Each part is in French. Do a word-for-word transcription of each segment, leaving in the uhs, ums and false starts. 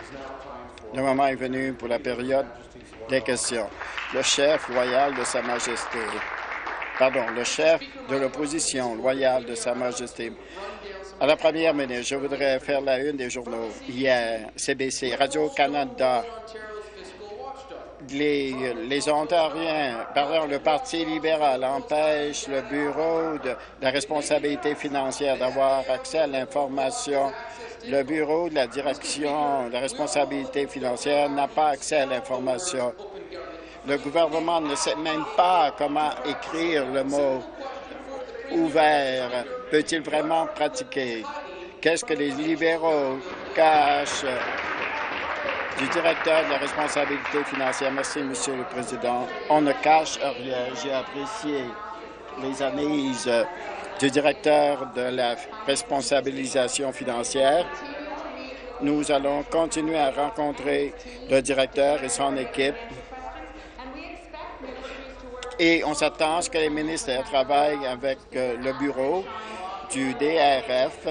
Le moment est venu pour la période des questions. Le chef loyal de Sa Majesté, pardon, le chef de l'opposition loyale de Sa Majesté. À la première ministre, je voudrais faire la une des journaux. Hier, C B C, Radio-Canada, les, les Ontariens, pardon, le Parti libéral empêche le Bureau de la responsabilité financière d'avoir accès à l'information. Le Bureau de la direction de la responsabilité financière n'a pas accès à l'information. Le gouvernement ne sait même pas comment écrire le mot « ouvert ». Peut-il vraiment pratiquer? Qu'est-ce que les libéraux cachent du directeur de la responsabilité financière? Merci, Monsieur le Président. On ne cache rien. J'ai apprécié les analyses du directeur de la responsabilisation financière. Nous allons continuer à rencontrer le directeur et son équipe. Et on s'attend à ce que les ministères travaillent avec euh, le bureau du D R F,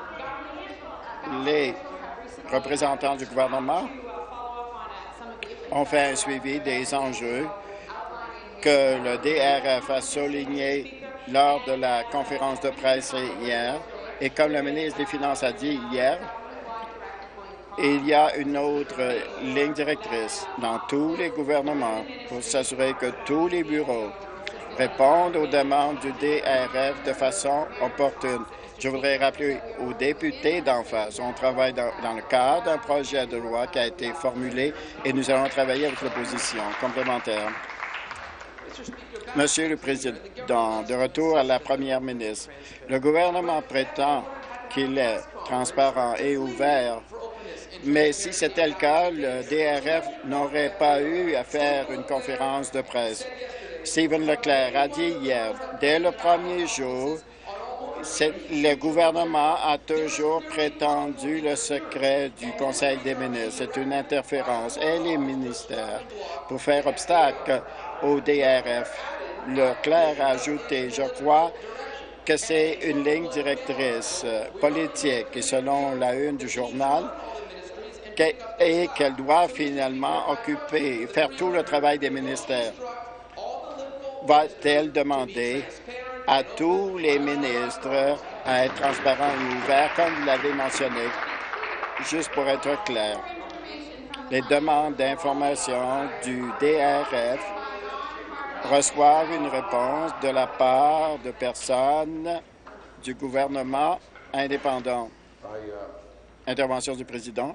les représentants du gouvernement ont fait un suivi des enjeux que le D R F a souligné lors de la conférence de presse hier. Et comme le ministre des Finances a dit hier, il y a une autre ligne directrice dans tous les gouvernements pour s'assurer que tous les bureaux répondent aux demandes du D R F de façon opportune. Je voudrais rappeler aux députés d'en face, on travaille dans, dans le cadre d'un projet de loi qui a été formulé et nous allons travailler avec l'opposition complémentaire. Monsieur le Président, de retour à la première ministre, le gouvernement prétend qu'il est transparent et ouvert, mais si c'était le cas, le D R F n'aurait pas eu à faire une conférence de presse. Stephen Leclerc a dit hier, dès le premier jour, le gouvernement a toujours prétendu le secret du Conseil des ministres. C'est une interférence et les ministères pour faire obstacle au D R F. Leclerc a ajouté, je crois que c'est une ligne directrice politique et selon la une du journal, et qu'elle doit finalement occuper, faire tout le travail des ministères. Va-t-elle demander à tous les ministres à être transparents et ouverts, comme vous l'avez mentionné, juste pour être clair? Les demandes d'information du D R F reçoivent une réponse de la part de personnes du gouvernement indépendant. Intervention du président.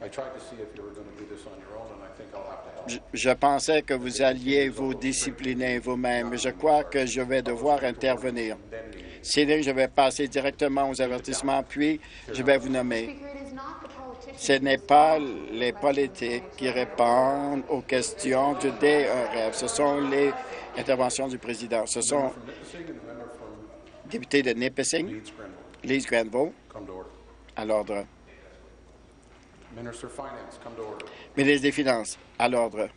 Je, je pensais que vous alliez vous discipliner vous-même, mais je crois que je vais devoir intervenir. Sinon, je vais passer directement aux avertissements, puis je vais vous nommer. Ce n'est pas les politiques qui répondent aux questions du D R F. Ce sont les interventions du président. Ce sont députés de Nipissing, Leeds Grenville, à l'ordre. Ministre des Finances, à l'ordre.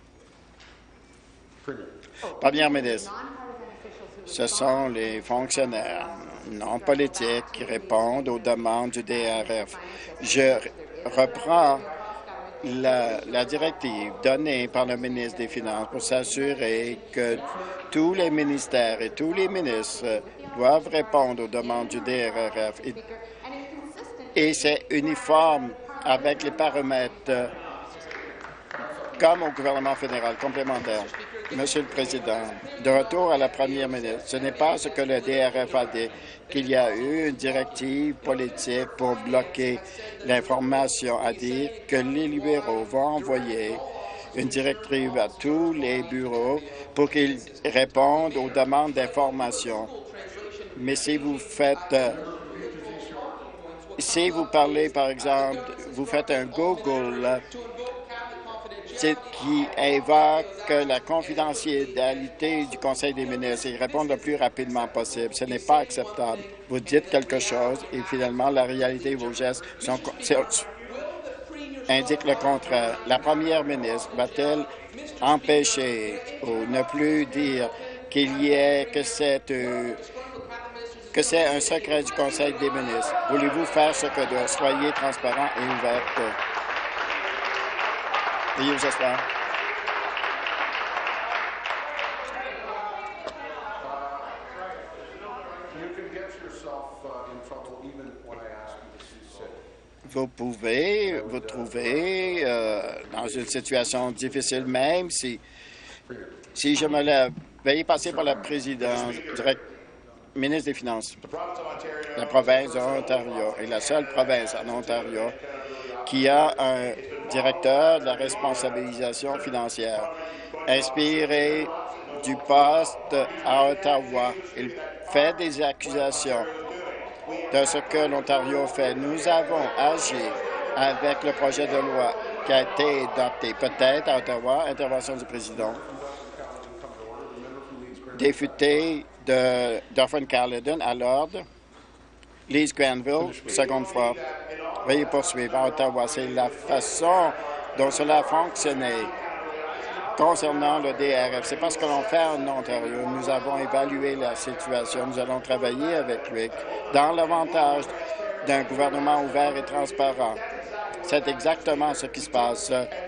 Première ministre, ce sont les fonctionnaires non politiques qui répondent aux demandes du D R F. Je reprends la, la directive donnée par le ministre des Finances pour s'assurer que tous les ministères et tous les ministres doivent répondre aux demandes du D R F. Et, et c'est uniforme avec les paramètres comme au gouvernement fédéral complémentaire. Monsieur le Président, de retour à la première ministre, ce n'est pas ce que le D R F a dit, qu'il y a eu une directive politique pour bloquer l'information, à dire que les libéraux vont envoyer une directive à tous les bureaux pour qu'ils répondent aux demandes d'information. Mais si vous faites Si vous parlez, par exemple, vous faites un Google qui évoque la confidentialité du Conseil des ministres et répondre le plus rapidement possible. Ce n'est pas acceptable. Vous dites quelque chose et finalement, la réalité, vos gestes sont, indiquent le contraire. La première ministre va-t-elle empêcher ou ne plus dire qu'il y ait que cette... Euh, que c'est un secret du Conseil des ministres. Voulez-vous faire ce que doit? Soyez transparent et ouvert. Veuillez vous asseoir. Vous pouvez vous trouver euh, dans une situation difficile, même si, si je me lève. Veuillez passer par la présidence, direct, ministre des Finances. La province de l'Ontario est la seule province en Ontario qui a un directeur de la responsabilisation financière inspiré du poste à Ottawa. Il fait des accusations de ce que l'Ontario fait. Nous avons agi avec le projet de loi qui a été adopté. Peut-être à Ottawa, intervention du président. Député de Dauphin-Caledon à l'ordre. Lise Granville, seconde fois. Veuillez poursuivre à Ottawa. C'est la façon dont cela a fonctionné concernant le D R F. C'est parce que l'on fait en Ontario. Nous avons évalué la situation. Nous allons travailler avec lui dans l'avantage d'un gouvernement ouvert et transparent. C'est exactement ce qui se passe.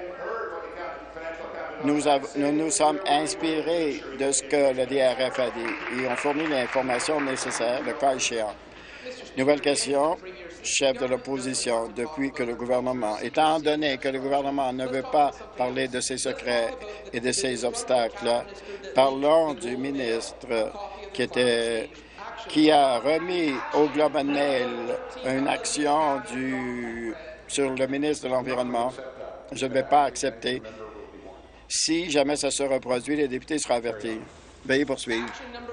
Nous, nous nous sommes inspirés de ce que le D R F a dit et ont fourni l'information nécessaire, le cas échéant. Nouvelle question, chef de l'opposition, depuis que le gouvernement, étant donné que le gouvernement ne veut pas parler de ses secrets et de ses obstacles, parlons du ministre qui, était, qui a remis au Globe and Mail une action du, sur le ministre de l'Environnement. Je ne vais pas accepter. Si jamais ça se reproduit, les députés seront avertis. Veuillez poursuivre.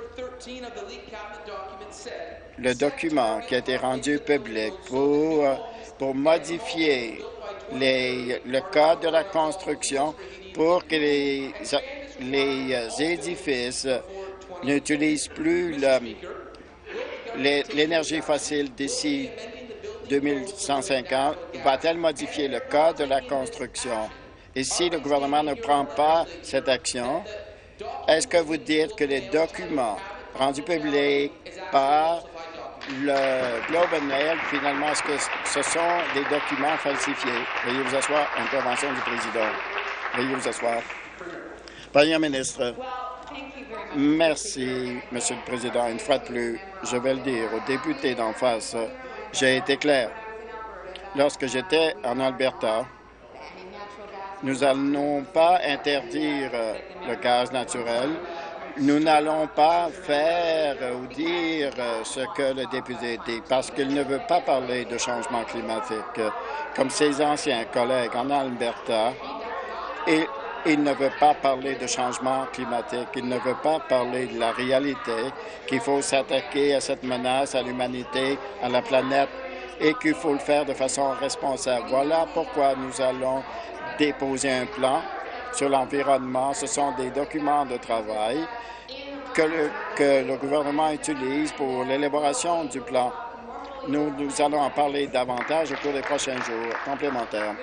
Le document qui a été rendu public pour, pour modifier les, le code de la construction pour que les, les édifices n'utilisent plus l'énergie fossile d'ici deux mille cent cinquante, va-t-elle modifier le code de la construction? Et si le gouvernement ne prend pas cette action, est-ce que vous dites que les documents rendus publics par le Globe and Mail, finalement, est-ce que ce sont des documents falsifiés? Veuillez vous asseoir. Intervention du président. Veuillez vous asseoir. Premier ministre. Merci, Monsieur le Président. Une fois de plus, je vais le dire aux députés d'en face, j'ai été clair. Lorsque j'étais en Alberta, nous n'allons pas interdire le gaz naturel. Nous n'allons pas faire ou dire ce que le député dit parce qu'il ne veut pas parler de changement climatique. Comme ses anciens collègues en Alberta, et il ne veut pas parler de changement climatique. Il ne veut pas parler de la réalité qu'il faut s'attaquer à cette menace à l'humanité, à la planète, et qu'il faut le faire de façon responsable. Voilà pourquoi nous allons déposer un plan sur l'environnement. Ce sont des documents de travail que le, que le gouvernement utilise pour l'élaboration du plan. Nous, nous allons en parler davantage au cours des prochains jours. Complémentaire.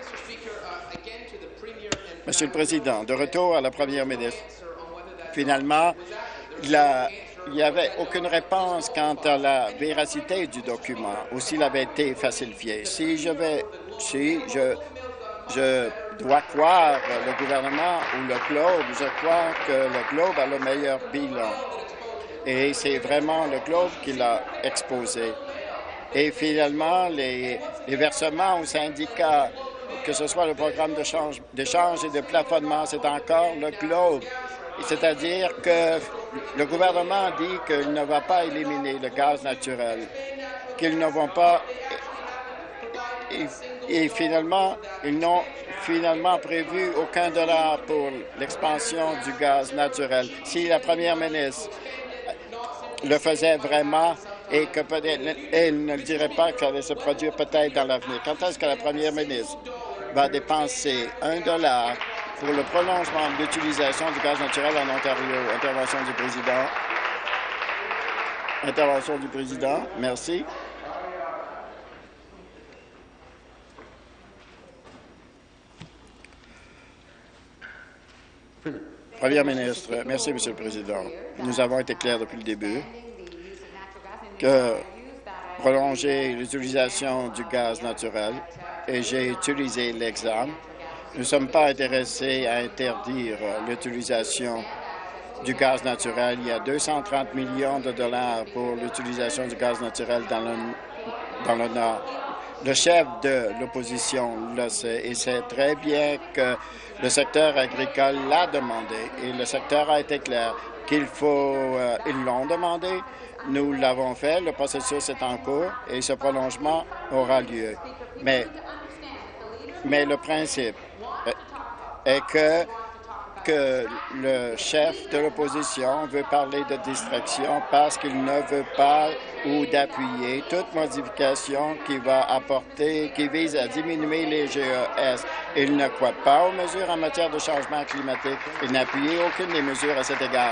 Monsieur le Président, de retour à la première ministre. Finalement, la, il n'y avait aucune réponse quant à la véracité du document ou s'il avait été falsifié. Si je vais, si je, je dois croire le gouvernement ou le Globe, je crois que le Globe a le meilleur bilan. Et c'est vraiment le Globe qui l'a exposé. Et finalement, les, les versements aux syndicats, que ce soit le programme d'échange et de plafonnement, c'est encore le Globe. C'est-à-dire que le gouvernement dit qu'il ne va pas éliminer le gaz naturel, qu'ils ne vont pas... Et, et finalement, ils n'ont finalement prévu aucun dollar pour l'expansion du gaz naturel. Si la première ministre le faisait vraiment et que peut-être elle ne le dirait pas que ça allait se produire peut-être dans l'avenir, quand est-ce que la première ministre va dépenser un dollar pour le prolongement de l'utilisation du gaz naturel en Ontario? Intervention du président. Intervention du président. Merci. Première ministre, merci, Monsieur le Président. Nous avons été clairs depuis le début que prolonger l'utilisation du gaz naturel, et j'ai utilisé l'exemple Nous ne sommes pas intéressés à interdire l'utilisation du gaz naturel. Il y a deux cent trente millions de dollars pour l'utilisation du gaz naturel dans le, dans le Nord. Le chef de l'opposition le sait et sait très bien que le secteur agricole l'a demandé et le secteur a été clair qu'il faut, euh, ils l'ont demandé. Nous l'avons fait, le processus est en cours et ce prolongement aura lieu. Mais, mais le principe est que, que le chef de l'opposition veut parler de distraction parce qu'il ne veut pas ou d'appuyer toute modification qui va apporter, qui vise à diminuer les G E S. Il ne croit pas aux mesures en matière de changement climatique. Il n'a appuyé aucune des mesures à cet égard.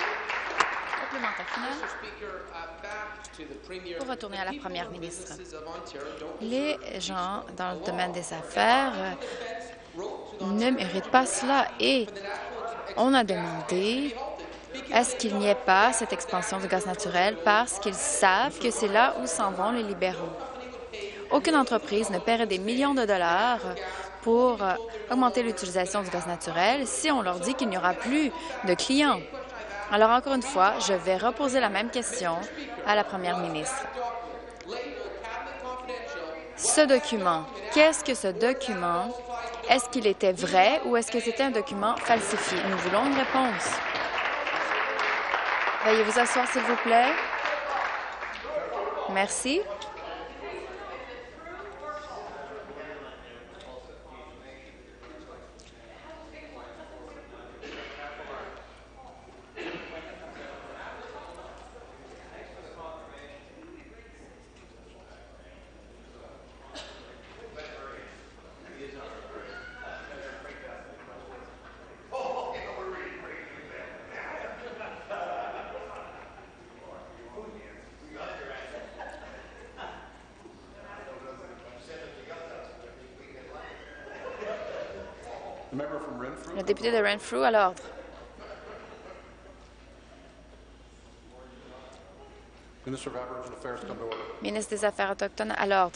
Pour retourner à la première ministre, les gens dans le domaine des affaires ne méritent pas cela et on a demandé est-ce qu'il n'y ait pas cette expansion du gaz naturel parce qu'ils savent que c'est là où s'en vont les libéraux. Aucune entreprise ne paierait des millions de dollars pour augmenter l'utilisation du gaz naturel si on leur dit qu'il n'y aura plus de clients. Alors, encore une fois, je vais reposer la même question à la première ministre. Ce document, qu'est-ce que ce document? Est-ce qu'il était vrai ou est-ce que c'était un document falsifié? Nous voulons une réponse. Veuillez vous asseoir, s'il vous plaît. Merci. Le député de Renfrew à l'ordre. Ministre des Affaires autochtones à l'ordre.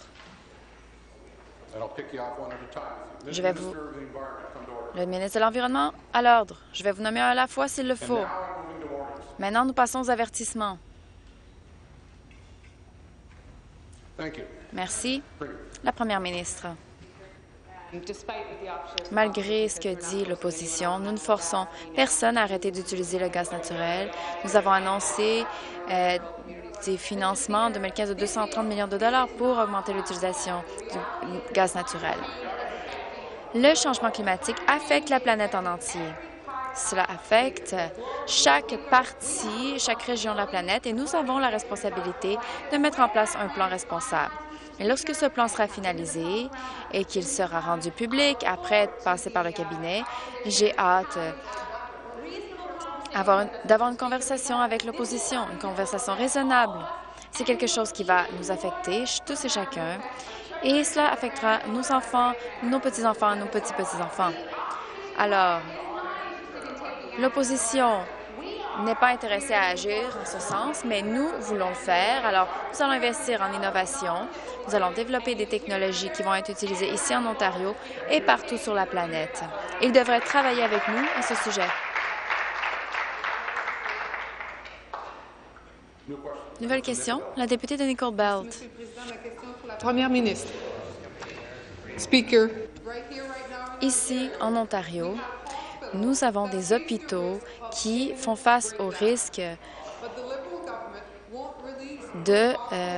Je vais vous... Le ministre de l'Environnement à l'ordre. Je vais vous nommer un à la fois s'il le faut. Maintenant, nous passons aux avertissements. Merci. La première ministre. Malgré ce que dit l'opposition, nous ne forçons personne à arrêter d'utiliser le gaz naturel. Nous avons annoncé euh, des financements en deux mille quinze de deux cent trente millions de dollars pour augmenter l'utilisation du gaz naturel. Le changement climatique affecte la planète en entier. Cela affecte chaque partie, chaque région de la planète et nous avons la responsabilité de mettre en place un plan responsable. Et lorsque ce plan sera finalisé et qu'il sera rendu public après être passé par le cabinet, j'ai hâte d'avoir une conversation avec l'opposition, une conversation raisonnable. C'est quelque chose qui va nous affecter, tous et chacun, et cela affectera nos enfants, nos petits-enfants, nos petits-petits-enfants. Alors, l'opposition n'est pas intéressée à agir en ce sens, mais nous voulons le faire. Alors, nous allons investir en innovation. Nous allons développer des technologies qui vont être utilisées ici en Ontario et partout sur la planète. Ils devraient travailler avec nous à ce sujet. Nouvelle question, la députée de Nicole Belt. Première ministre. Speaker. Ici, en Ontario, nous avons des hôpitaux qui font face au risque de, euh,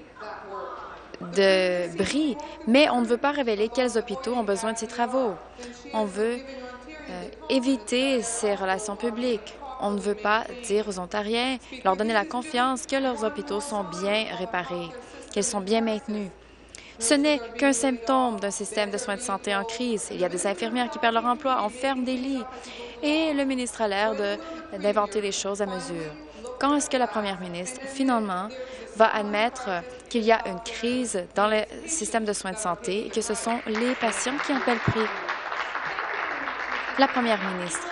de bris, mais on ne veut pas révéler quels hôpitaux ont besoin de ces travaux. On veut euh, éviter ces relations publiques. On ne veut pas dire aux Ontariens, leur donner la confiance que leurs hôpitaux sont bien réparés, qu'ils sont bien maintenus. Ce n'est qu'un symptôme d'un système de soins de santé en crise. Il y a des infirmières qui perdent leur emploi, on ferme des lits, et le ministre a l'air d'inventer les choses à mesure. Quand est-ce que la première ministre, finalement, va admettre qu'il y a une crise dans le système de soins de santé et que ce sont les patients qui en paient le prix? La première ministre.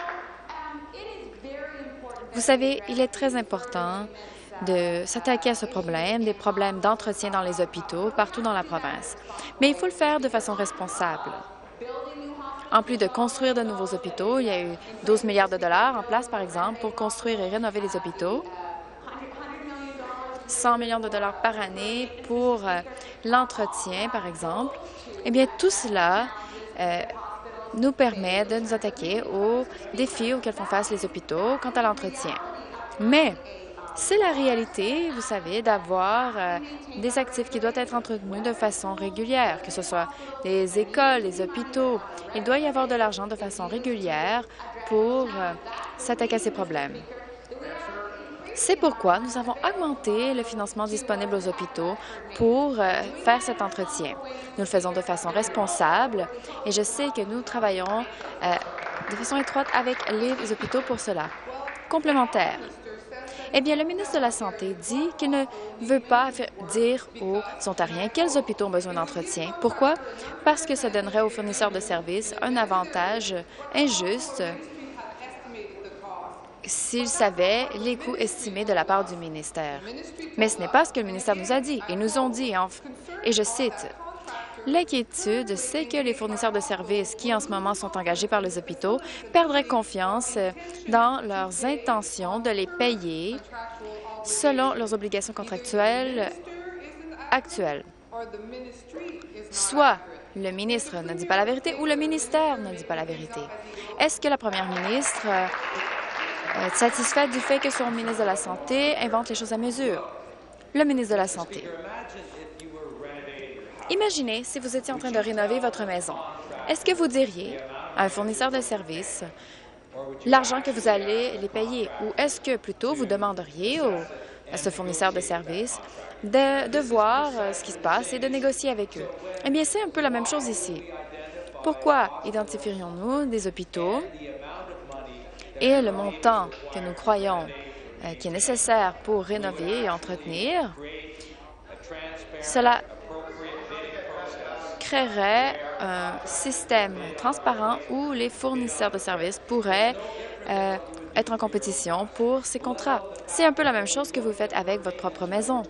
Vous savez, il est très important de s'attaquer à ce problème, des problèmes d'entretien dans les hôpitaux partout dans la province. Mais il faut le faire de façon responsable. En plus de construire de nouveaux hôpitaux, il y a eu douze milliards de dollars en place, par exemple, pour construire et rénover les hôpitaux. cent millions de dollars par année pour euh, l'entretien, par exemple. Eh bien, tout cela euh, nous permet de nous attaquer aux défis auxquels font face les hôpitaux quant à l'entretien. Mais c'est la réalité, vous savez, d'avoir euh, des actifs qui doivent être entretenus de façon régulière, que ce soit des écoles, des hôpitaux. Il doit y avoir de l'argent de façon régulière pour euh, s'attaquer à ces problèmes. C'est pourquoi nous avons augmenté le financement disponible aux hôpitaux pour euh, faire cet entretien. Nous le faisons de façon responsable et je sais que nous travaillons euh, de façon étroite avec les hôpitaux pour cela. Complémentaire. Eh bien, le ministre de la Santé dit qu'il ne veut pas dire aux Ontariens quels hôpitaux ont besoin d'entretien. Pourquoi? Parce que ça donnerait aux fournisseurs de services un avantage injuste s'ils savaient les coûts estimés de la part du ministère. Mais ce n'est pas ce que le ministère nous a dit. Ils nous ont dit, et je cite, « L'inquiétude, c'est que les fournisseurs de services qui, en ce moment, sont engagés par les hôpitaux perdraient confiance dans leurs intentions de les payer selon leurs obligations contractuelles actuelles. » Soit le ministre ne dit pas la vérité ou le ministère ne dit pas la vérité. Est-ce que la première ministre Euh, satisfaite du fait que son ministre de la Santé invente les choses à mesure? Le ministre de la Santé. Imaginez si vous étiez en train de rénover votre maison. Est-ce que vous diriez à un fournisseur de services l'argent que vous allez les payer ou est-ce que plutôt vous demanderiez au, à ce fournisseur de services de, de voir euh, ce qui se passe et de négocier avec eux? Eh bien, c'est un peu la même chose ici. Pourquoi identifierions-nous des hôpitaux et le montant que nous croyons euh, qui est nécessaire pour rénover et entretenir, cela créerait un système transparent où les fournisseurs de services pourraient euh, être en compétition pour ces contrats. C'est un peu la même chose que vous faites avec votre propre maison.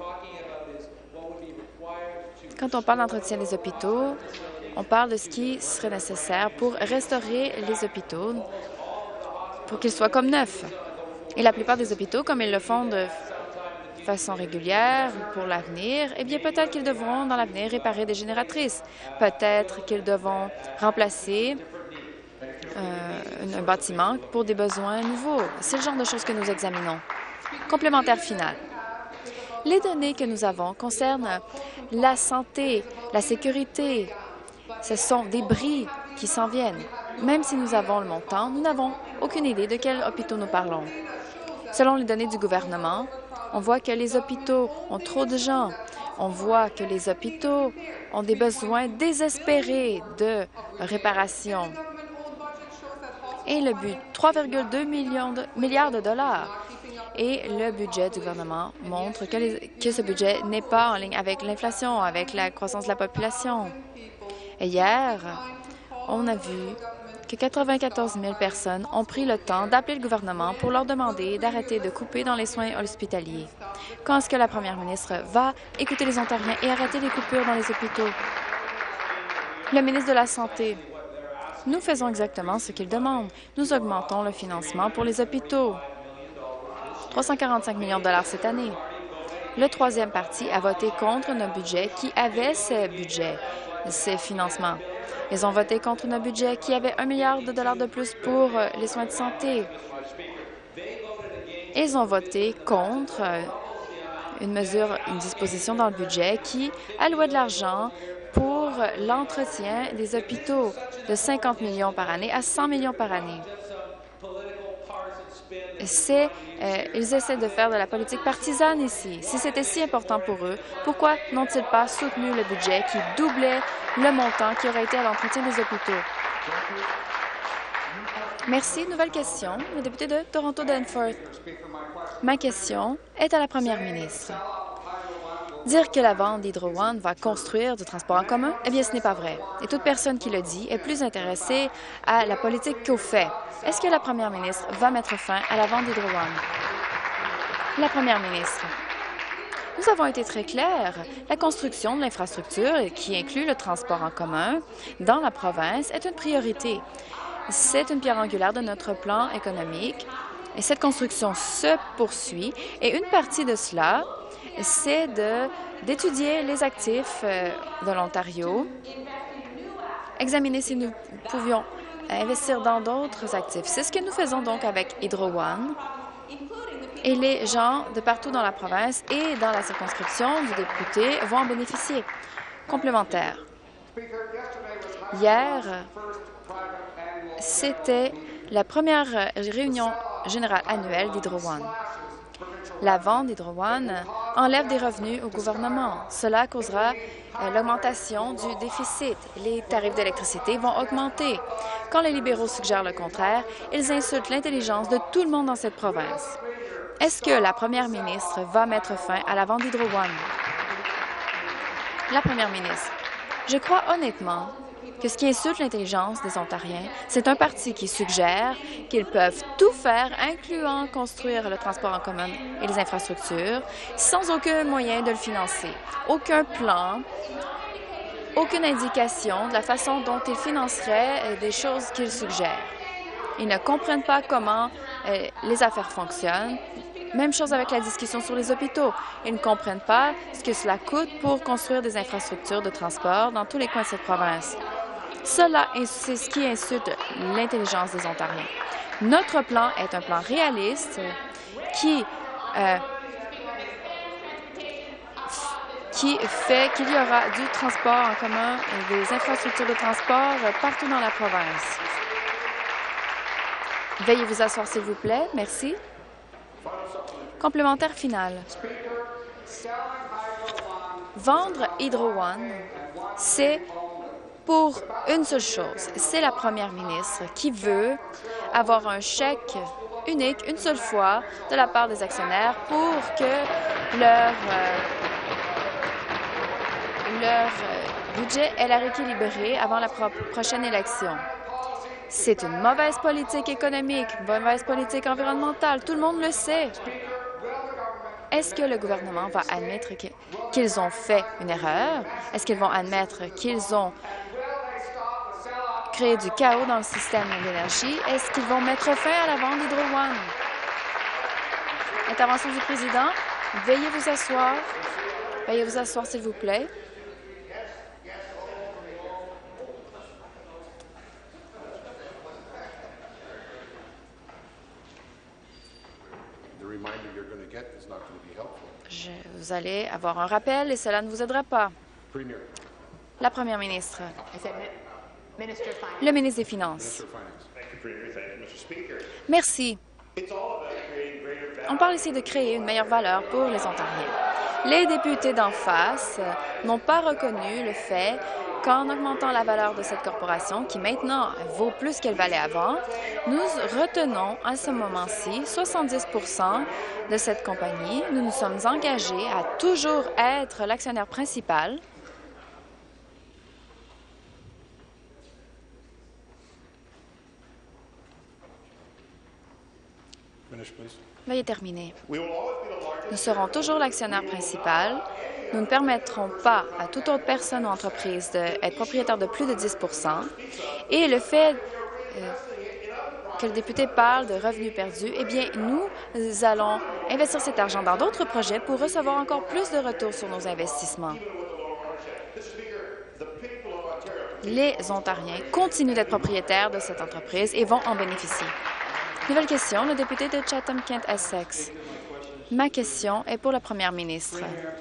Quand on parle d'entretien des hôpitaux, on parle de ce qui serait nécessaire pour restaurer les hôpitaux pour qu'ils soient comme neufs. Et la plupart des hôpitaux, comme ils le font de façon régulière pour l'avenir, eh bien, peut-être qu'ils devront, dans l'avenir, réparer des génératrices. Peut-être qu'ils devront remplacer euh, un bâtiment pour des besoins nouveaux. C'est le genre de choses que nous examinons. Complémentaire final. Les données que nous avons concernent la santé, la sécurité. Ce sont des bris qui s'en viennent. Même si nous avons le montant, nous n'avons aucune idée de quels hôpitaux nous parlons. Selon les données du gouvernement, on voit que les hôpitaux ont trop de gens. On voit que les hôpitaux ont des besoins désespérés de réparation. Et le but, trois virgule deux milliards de dollars. Et le budget du gouvernement montre que, les, que ce budget n'est pas en ligne avec l'inflation, avec la croissance de la population. Et hier, on a vu que quatre-vingt-quatorze mille personnes ont pris le temps d'appeler le gouvernement pour leur demander d'arrêter de couper dans les soins hospitaliers. Quand est-ce que la première ministre va écouter les Ontariens et arrêter les coupures dans les hôpitaux? Le ministre de la Santé. Nous faisons exactement ce qu'il demande. Nous augmentons le financement pour les hôpitaux. trois cent quarante-cinq millions de dollars cette année. Le troisième parti a voté contre un budget qui avait ces budgets, ces financements. Ils ont voté contre un budget qui avait un milliard de dollars de plus pour les soins de santé. Ils ont voté contre une mesure, une disposition dans le budget qui allouait de l'argent pour l'entretien des hôpitaux de cinquante millions par année à cent millions par année. C'est, euh, ils essaient de faire de la politique partisane ici. Si c'était si important pour eux, pourquoi n'ont-ils pas soutenu le budget qui doublait le montant qui aurait été à l'entretien des hôpitaux? Merci. Nouvelle question. Le député de Toronto-Danforth. Ma question est à la première ministre. Dire que la vente d'Hydro One va construire du transport en commun, eh bien, ce n'est pas vrai. Et toute personne qui le dit est plus intéressée à la politique qu'aux faits. Est-ce que la première ministre va mettre fin à la vente d'Hydro One? La première ministre. Nous avons été très clairs. La construction de l'infrastructure, qui inclut le transport en commun dans la province, est une priorité. C'est une pierre angulaire de notre plan économique et cette construction se poursuit. Et une partie de cela, c'est de d'étudier les actifs euh, de l'Ontario, examiner si nous pouvions investir dans d'autres actifs. C'est ce que nous faisons donc avec Hydro One. Et les gens de partout dans la province et dans la circonscription du député vont en bénéficier. Complémentaire. Hier, c'était la première réunion générale annuelle d'Hydro One. La vente d'Hydro One enlève des revenus au gouvernement. Cela causera euh, l'augmentation du déficit. Les tarifs d'électricité vont augmenter. Quand les libéraux suggèrent le contraire, ils insultent l'intelligence de tout le monde dans cette province. Est-ce que la première ministre va mettre fin à la vente d'Hydro One? La première ministre, je crois honnêtement que ce qui insulte l'intelligence des Ontariens, c'est un parti qui suggère qu'ils peuvent tout faire, incluant construire le transport en commun et les infrastructures, sans aucun moyen de le financer. Aucun plan, aucune indication de la façon dont ils financeraient des choses qu'ils suggèrent. Ils ne comprennent pas comment euh, les affaires fonctionnent. Même chose avec la discussion sur les hôpitaux. Ils ne comprennent pas ce que cela coûte pour construire des infrastructures de transport dans tous les coins de cette province. Cela, c'est ce qui insulte l'intelligence des Ontariens. Notre plan est un plan réaliste qui, euh, qui fait qu'il y aura du transport en commun et des infrastructures de transport partout dans la province. Veuillez vous asseoir, s'il vous plaît. Merci. Complémentaire final. Vendre Hydro One, c'est pour une seule chose. C'est la première ministre qui veut avoir un chèque unique une seule fois de la part des actionnaires pour que leur, euh, leur euh, budget ait l'air équilibré avant la pro prochaine élection. C'est une mauvaise politique économique, une mauvaise politique environnementale. Tout le monde le sait. Est-ce que le gouvernement va admettre qu'ils ont fait une erreur? Est-ce qu'ils vont admettre qu'ils ont créé du chaos dans le système d'énergie? Est-ce qu'ils vont mettre fin à la vente d'Hydro One? Intervention du président. Veuillez vous asseoir. Veuillez vous asseoir, s'il vous plaît. Je, vous allez avoir un rappel et cela ne vous aidera pas. La première ministre. Le ministre des Finances. Merci. On parle ici de créer une meilleure valeur pour les Ontariens. Les députés d'en face n'ont pas reconnu le fait qu'en augmentant la valeur de cette corporation, qui maintenant vaut plus qu'elle valait avant, nous retenons à ce moment-ci soixante-dix pour cent de cette compagnie. Nous nous sommes engagés à toujours être l'actionnaire principal. Veuillez terminer. Nous serons toujours l'actionnaire principal. Nous ne permettrons pas à toute autre personne ou entreprise d'être propriétaire de plus de dix pour cent. Et le fait euh, que le député parle de revenus perdus, eh bien, nous allons investir cet argent dans d'autres projets pour recevoir encore plus de retours sur nos investissements. Les Ontariens continuent d'être propriétaires de cette entreprise et vont en bénéficier. Nouvelle question, le député de Chatham-Kent-Essex. Ma question est pour la première ministre.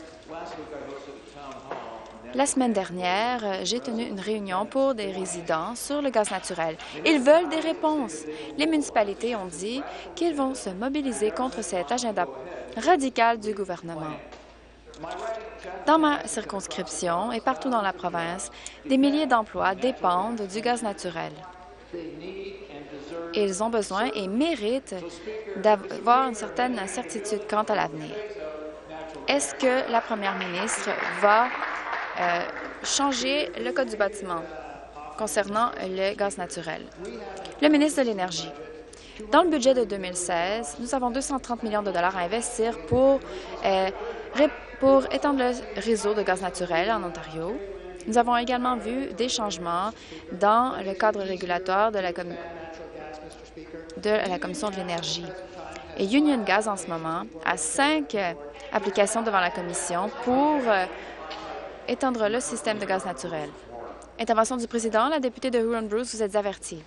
La semaine dernière, j'ai tenu une réunion pour des résidents sur le gaz naturel. Ils veulent des réponses. Les municipalités ont dit qu'ils vont se mobiliser contre cet agenda radical du gouvernement. Dans ma circonscription et partout dans la province, des milliers d'emplois dépendent du gaz naturel. Ils ont besoin et méritent d'avoir une certaine certitude quant à l'avenir. Est-ce que la première ministre va euh, changer le Code du bâtiment concernant le gaz naturel? Le ministre de l'Énergie. Dans le budget de deux mille seize, nous avons deux cent trente millions de dollars à investir pour euh, pour étendre le réseau de gaz naturel en Ontario. Nous avons également vu des changements dans le cadre régulatoire de la, com de la Commission de l'énergie. Et Union Gas, en ce moment, a cinq euh, applications devant la Commission pour euh, étendre le système de gaz naturel. Intervention du président, la députée de Huron-Bruce, vous êtes avertie.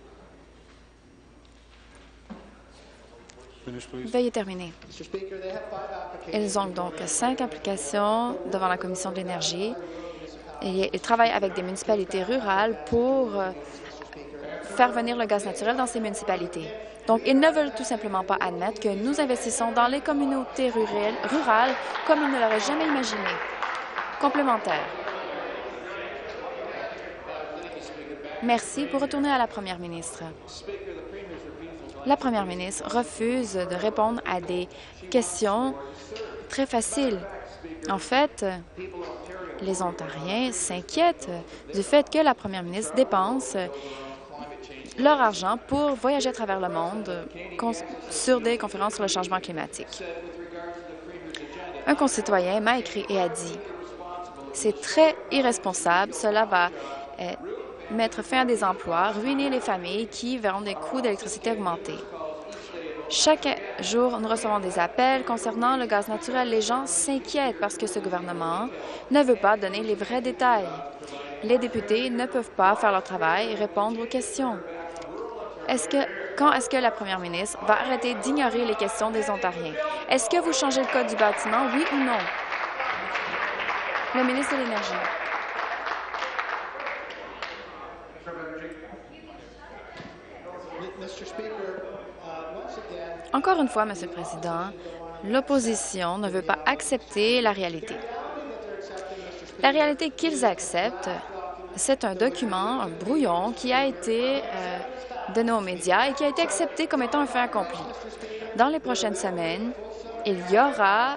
Veuillez terminer. Ils ont donc cinq applications devant la Commission de l'énergie. Ils travaillent avec des municipalités rurales pour euh, faire venir le gaz naturel dans ces municipalités. Donc, ils ne veulent tout simplement pas admettre que nous investissons dans les communautés rurales, rurales comme ils ne l'auraient jamais imaginé. Complémentaire. Merci. Pour retourner à la première ministre. La première ministre refuse de répondre à des questions très faciles. En fait, les Ontariens s'inquiètent du fait que la première ministre dépense leur argent pour voyager à travers le monde sur des conférences sur le changement climatique. Un concitoyen m'a écrit et a dit « C'est très irresponsable, cela va euh, mettre fin à des emplois, ruiner les familles qui verront des coûts d'électricité augmenter. » Chaque jour, nous recevons des appels concernant le gaz naturel. Les gens s'inquiètent parce que ce gouvernement ne veut pas donner les vrais détails. Les députés ne peuvent pas faire leur travail et répondre aux questions. Est-ce que, quand est-ce que la première ministre va arrêter d'ignorer les questions des Ontariens? Est-ce que vous changez le code du bâtiment, oui ou non? Le ministre de l'Énergie. Encore une fois, Monsieur le Président, l'opposition ne veut pas accepter la réalité. La réalité qu'ils acceptent, c'est un document, un brouillon, qui a été euh, donné aux médias et qui a été accepté comme étant un fait accompli. Dans les prochaines semaines, il y aura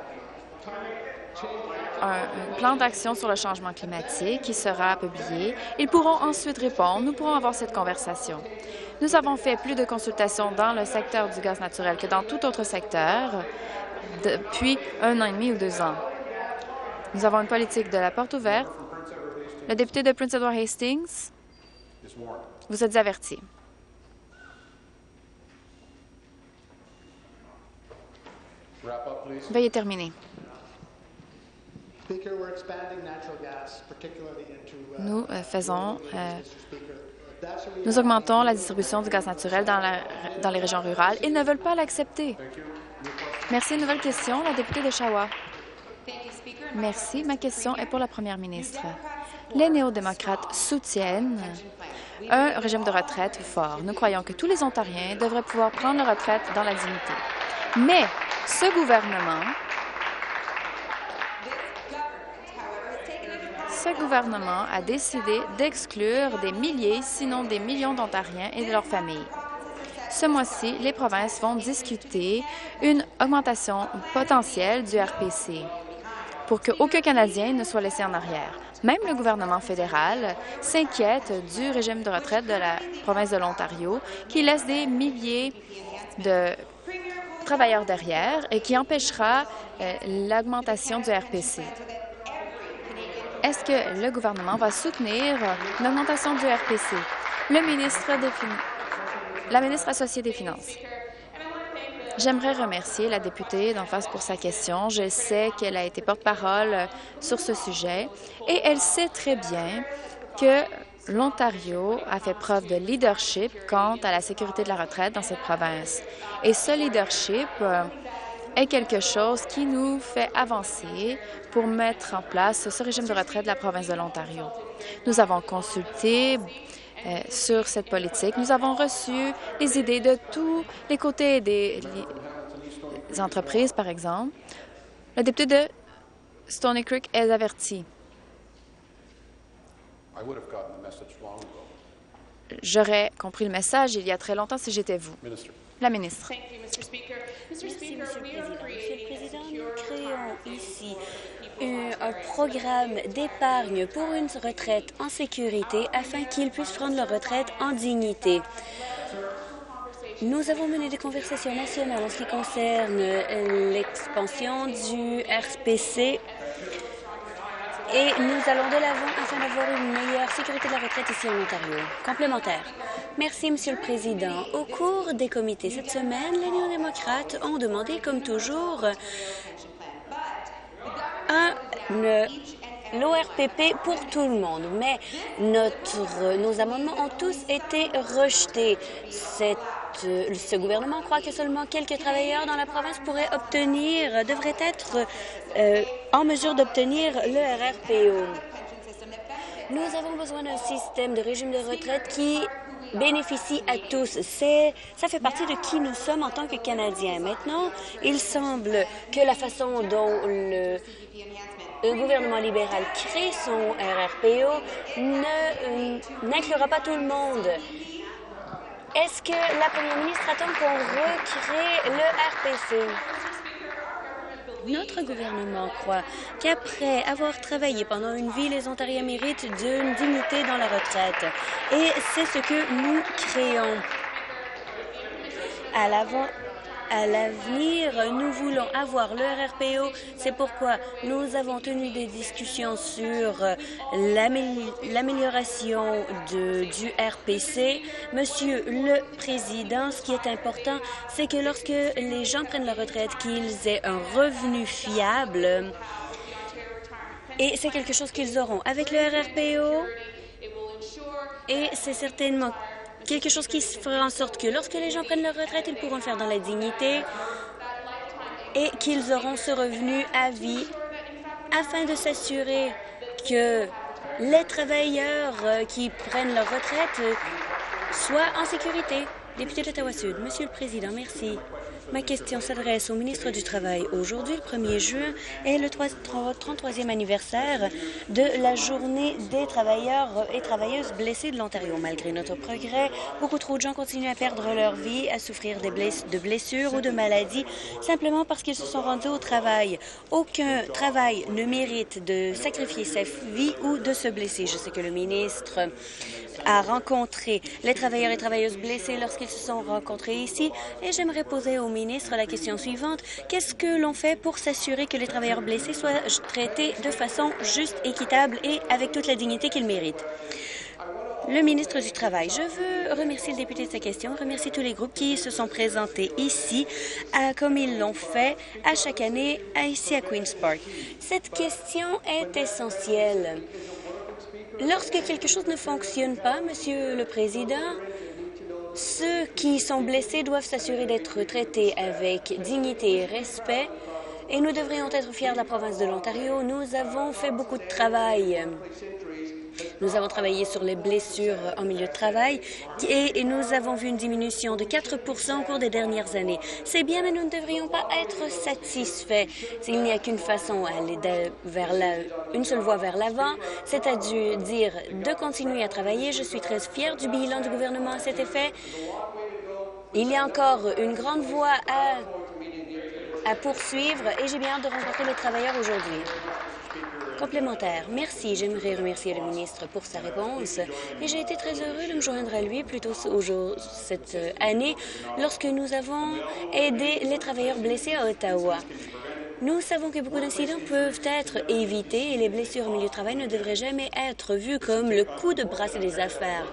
un, un plan d'action sur le changement climatique qui sera publié. Ils pourront ensuite répondre. Nous pourrons avoir cette conversation. Nous avons fait plus de consultations dans le secteur du gaz naturel que dans tout autre secteur depuis un an et demi ou deux ans. Nous avons une politique de la porte ouverte. Le député de Prince Edward Hastings, vous êtes averti. Veuillez terminer. Nous euh, faisons, euh, nous augmentons la distribution du gaz naturel dans, la, dans les régions rurales. Ils ne veulent pas l'accepter. Merci. Nouvelle question, la députée de Oshawa. Merci. Ma question est pour la première ministre. Les néo-démocrates soutiennent un régime de retraite fort. Nous croyons que tous les Ontariens devraient pouvoir prendre leur retraite dans la dignité. Mais ce gouvernement Ce gouvernement a décidé d'exclure des milliers, sinon des millions d'Ontariens et de leurs familles. Ce mois-ci, les provinces vont discuter une augmentation potentielle du R P C pour qu'aucun Canadien ne soit laissé en arrière. Même le gouvernement fédéral s'inquiète du régime de retraite de la province de l'Ontario qui laisse des milliers de travailleurs derrière et qui empêchera euh, l'augmentation du R P C. Est-ce que le gouvernement va soutenir l'augmentation du R P C? Le ministre des Finances, la ministre associée des Finances. J'aimerais remercier la députée d'en face pour sa question. Je sais qu'elle a été porte-parole sur ce sujet et elle sait très bien que l'Ontario a fait preuve de leadership quant à la sécurité de la retraite dans cette province. Et ce leadership est quelque chose qui nous fait avancer pour mettre en place ce régime de retraite de la province de l'Ontario. Nous avons consulté euh, sur cette politique. Nous avons reçu les idées de tous les côtés des les entreprises, par exemple. Le député de Stoney Creek est averti. J'aurais compris le message il y a très longtemps si j'étais vous. La ministre. Merci, Monsieur le Président. Monsieur le Président, nous créons ici un, un programme d'épargne pour une retraite en sécurité afin qu'ils puissent prendre leur retraite en dignité. Nous avons mené des conversations nationales en ce qui concerne l'expansion du R P C et nous allons de l'avant afin d'avoir une meilleure sécurité de la retraite ici en Ontario. Complémentaire. Merci, Monsieur le Président. Au cours des comités cette semaine, les néo-démocrates ont demandé, comme toujours, un l'O R P P pour tout le monde, mais notre, nos amendements ont tous été rejetés. Cette, ce gouvernement croit que seulement quelques travailleurs dans la province pourraient obtenir, devraient être euh, en mesure d'obtenir le R R P O. Nous avons besoin d'un système de régime de retraite qui bénéficie à tous. C'est, ça fait partie de qui nous sommes en tant que Canadiens. Maintenant, il semble que la façon dont le Le gouvernement libéral crée son R R P O ne, n'inclura pas tout le monde. Est-ce que la première ministre attend qu'on recrée le R P C? Notre gouvernement croit qu'après avoir travaillé pendant une vie, les Ontariens méritent d'une dignité dans la retraite. Et c'est ce que nous créons. À l'avant... À l'avenir, nous voulons avoir le R R P O. C'est pourquoi nous avons tenu des discussions sur l'amélioration du R P C. Monsieur le Président, ce qui est important, c'est que lorsque les gens prennent leur retraite, qu'ils aient un revenu fiable. Et c'est quelque chose qu'ils auront avec le R R P O. Et c'est certainement quelque chose qui fera en sorte que lorsque les gens prennent leur retraite, ils pourront le faire dans la dignité et qu'ils auront ce revenu à vie afin de s'assurer que les travailleurs qui prennent leur retraite soient en sécurité. Député d'Ottawa-Sud, Monsieur le Président, merci. Ma question s'adresse au ministre du Travail. Aujourd'hui, le premier juin, est le trente-troisième anniversaire de la Journée des travailleurs et travailleuses blessés de l'Ontario. Malgré notre progrès, beaucoup trop de gens continuent à perdre leur vie, à souffrir des bless de blessures ou de maladies, simplement parce qu'ils se sont rendus au travail. Aucun travail ne mérite de sacrifier sa vie ou de se blesser. Je sais que le ministre a rencontré les travailleurs et travailleuses blessés lorsqu'ils se sont rencontrés ici et j'aimerais poser au ministre la question suivante. Qu'est-ce que l'on fait pour s'assurer que les travailleurs blessés soient traités de façon juste, équitable et avec toute la dignité qu'ils méritent? Le ministre du Travail. Je veux remercier le député de sa question, remercier tous les groupes qui se sont présentés ici, à, comme ils l'ont fait à chaque année à, ici à Queen's Park. Cette question est essentielle. Lorsque quelque chose ne fonctionne pas, Monsieur le Président, ceux qui sont blessés doivent s'assurer d'être traités avec dignité et respect et nous devrions être fiers de la province de l'Ontario. Nous avons fait beaucoup de travail. Nous avons travaillé sur les blessures en milieu de travail et, et nous avons vu une diminution de quatre pour cent au cours des dernières années. C'est bien, mais nous ne devrions pas être satisfaits. Il n'y a qu'une façon à aller de, vers la, une seule voie vers l'avant, c'est-à-dire de continuer à travailler. Je suis très fière du bilan du gouvernement à cet effet. Il y a encore une grande voie à, à poursuivre et j'ai bien hâte de rencontrer les travailleurs aujourd'hui. Complémentaire. Merci. J'aimerais remercier le ministre pour sa réponse et j'ai été très heureux de me joindre à lui plus tôt cette année lorsque nous avons aidé les travailleurs blessés à Ottawa. Nous savons que beaucoup d'incidents peuvent être évités et les blessures au milieu de travail ne devraient jamais être vues comme le coup de bras des affaires.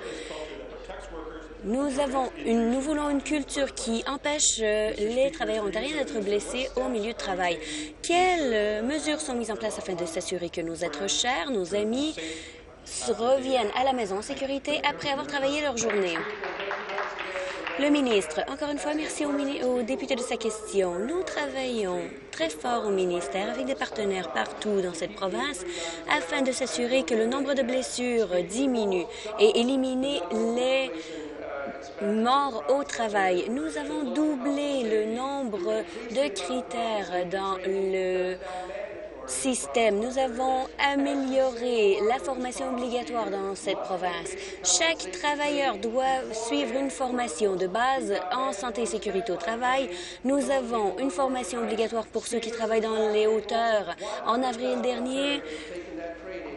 Nous, avons une, nous voulons une culture qui empêche euh, les travailleurs ontariens d'être blessés au milieu de travail. Quelles euh, mesures sont mises en place afin de s'assurer que nos êtres chers, nos amis, reviennent à la maison en sécurité après avoir travaillé leur journée? Le ministre, encore une fois, merci au, au député de sa question. Nous travaillons très fort au ministère avec des partenaires partout dans cette province afin de s'assurer que le nombre de blessures diminue et éliminer les morts au travail. Nous avons doublé le nombre de critères dans le système. Nous avons amélioré la formation obligatoire dans cette province. Chaque travailleur doit suivre une formation de base en santé et sécurité au travail. Nous avons une formation obligatoire pour ceux qui travaillent dans les hauteurs. En avril dernier,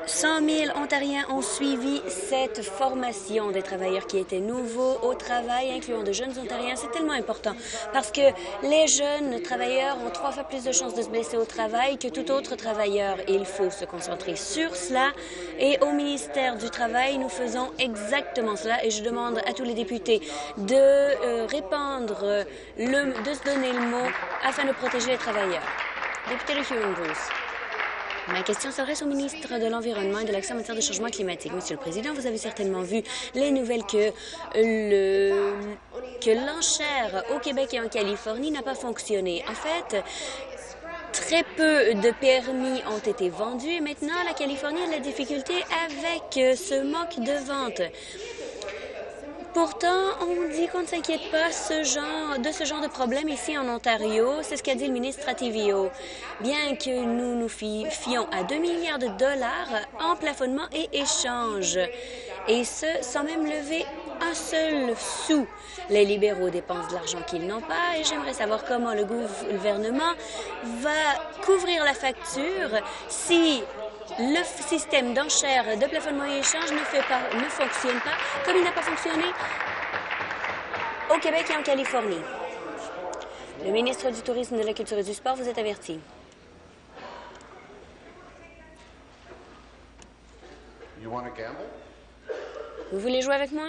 cent mille Ontariens ont suivi cette formation des travailleurs qui étaient nouveaux au travail, incluant de jeunes Ontariens. C'est tellement important parce que les jeunes travailleurs ont trois fois plus de chances de se blesser au travail que tout autre travailleur. Il faut se concentrer sur cela. Et au ministère du Travail, nous faisons exactement cela. Et je demande à tous les députés de euh, répandre, le, de se donner le mot afin de protéger les travailleurs. Député de Huron-Bruce. Ma question s'adresse au ministre de l'Environnement et de l'Action en matière de changement climatique. Monsieur le Président, vous avez certainement vu les nouvelles que le que l'enchère au Québec et en Californie n'a pas fonctionné. En fait, très peu de permis ont été vendus et maintenant la Californie a de la difficulté avec ce manque de vente. Pourtant, on dit qu'on ne s'inquiète pas ce genre, de ce genre de problème ici en Ontario. C'est ce qu'a dit le ministre à T V O. Bien que nous nous fions à deux milliards de dollars en plafonnement et échange, et ce, sans même lever un seul sou. Les libéraux dépensent de l'argent qu'ils n'ont pas et j'aimerais savoir comment le gouvernement va couvrir la facture si le système d'enchères de plafonnement et échange ne, fait pas, ne fonctionne pas comme il n'a pas fonctionné au Québec et en Californie. Le ministre du Tourisme, de la Culture et du Sport, vous est averti. You want to gamble? Vous voulez jouer avec moi?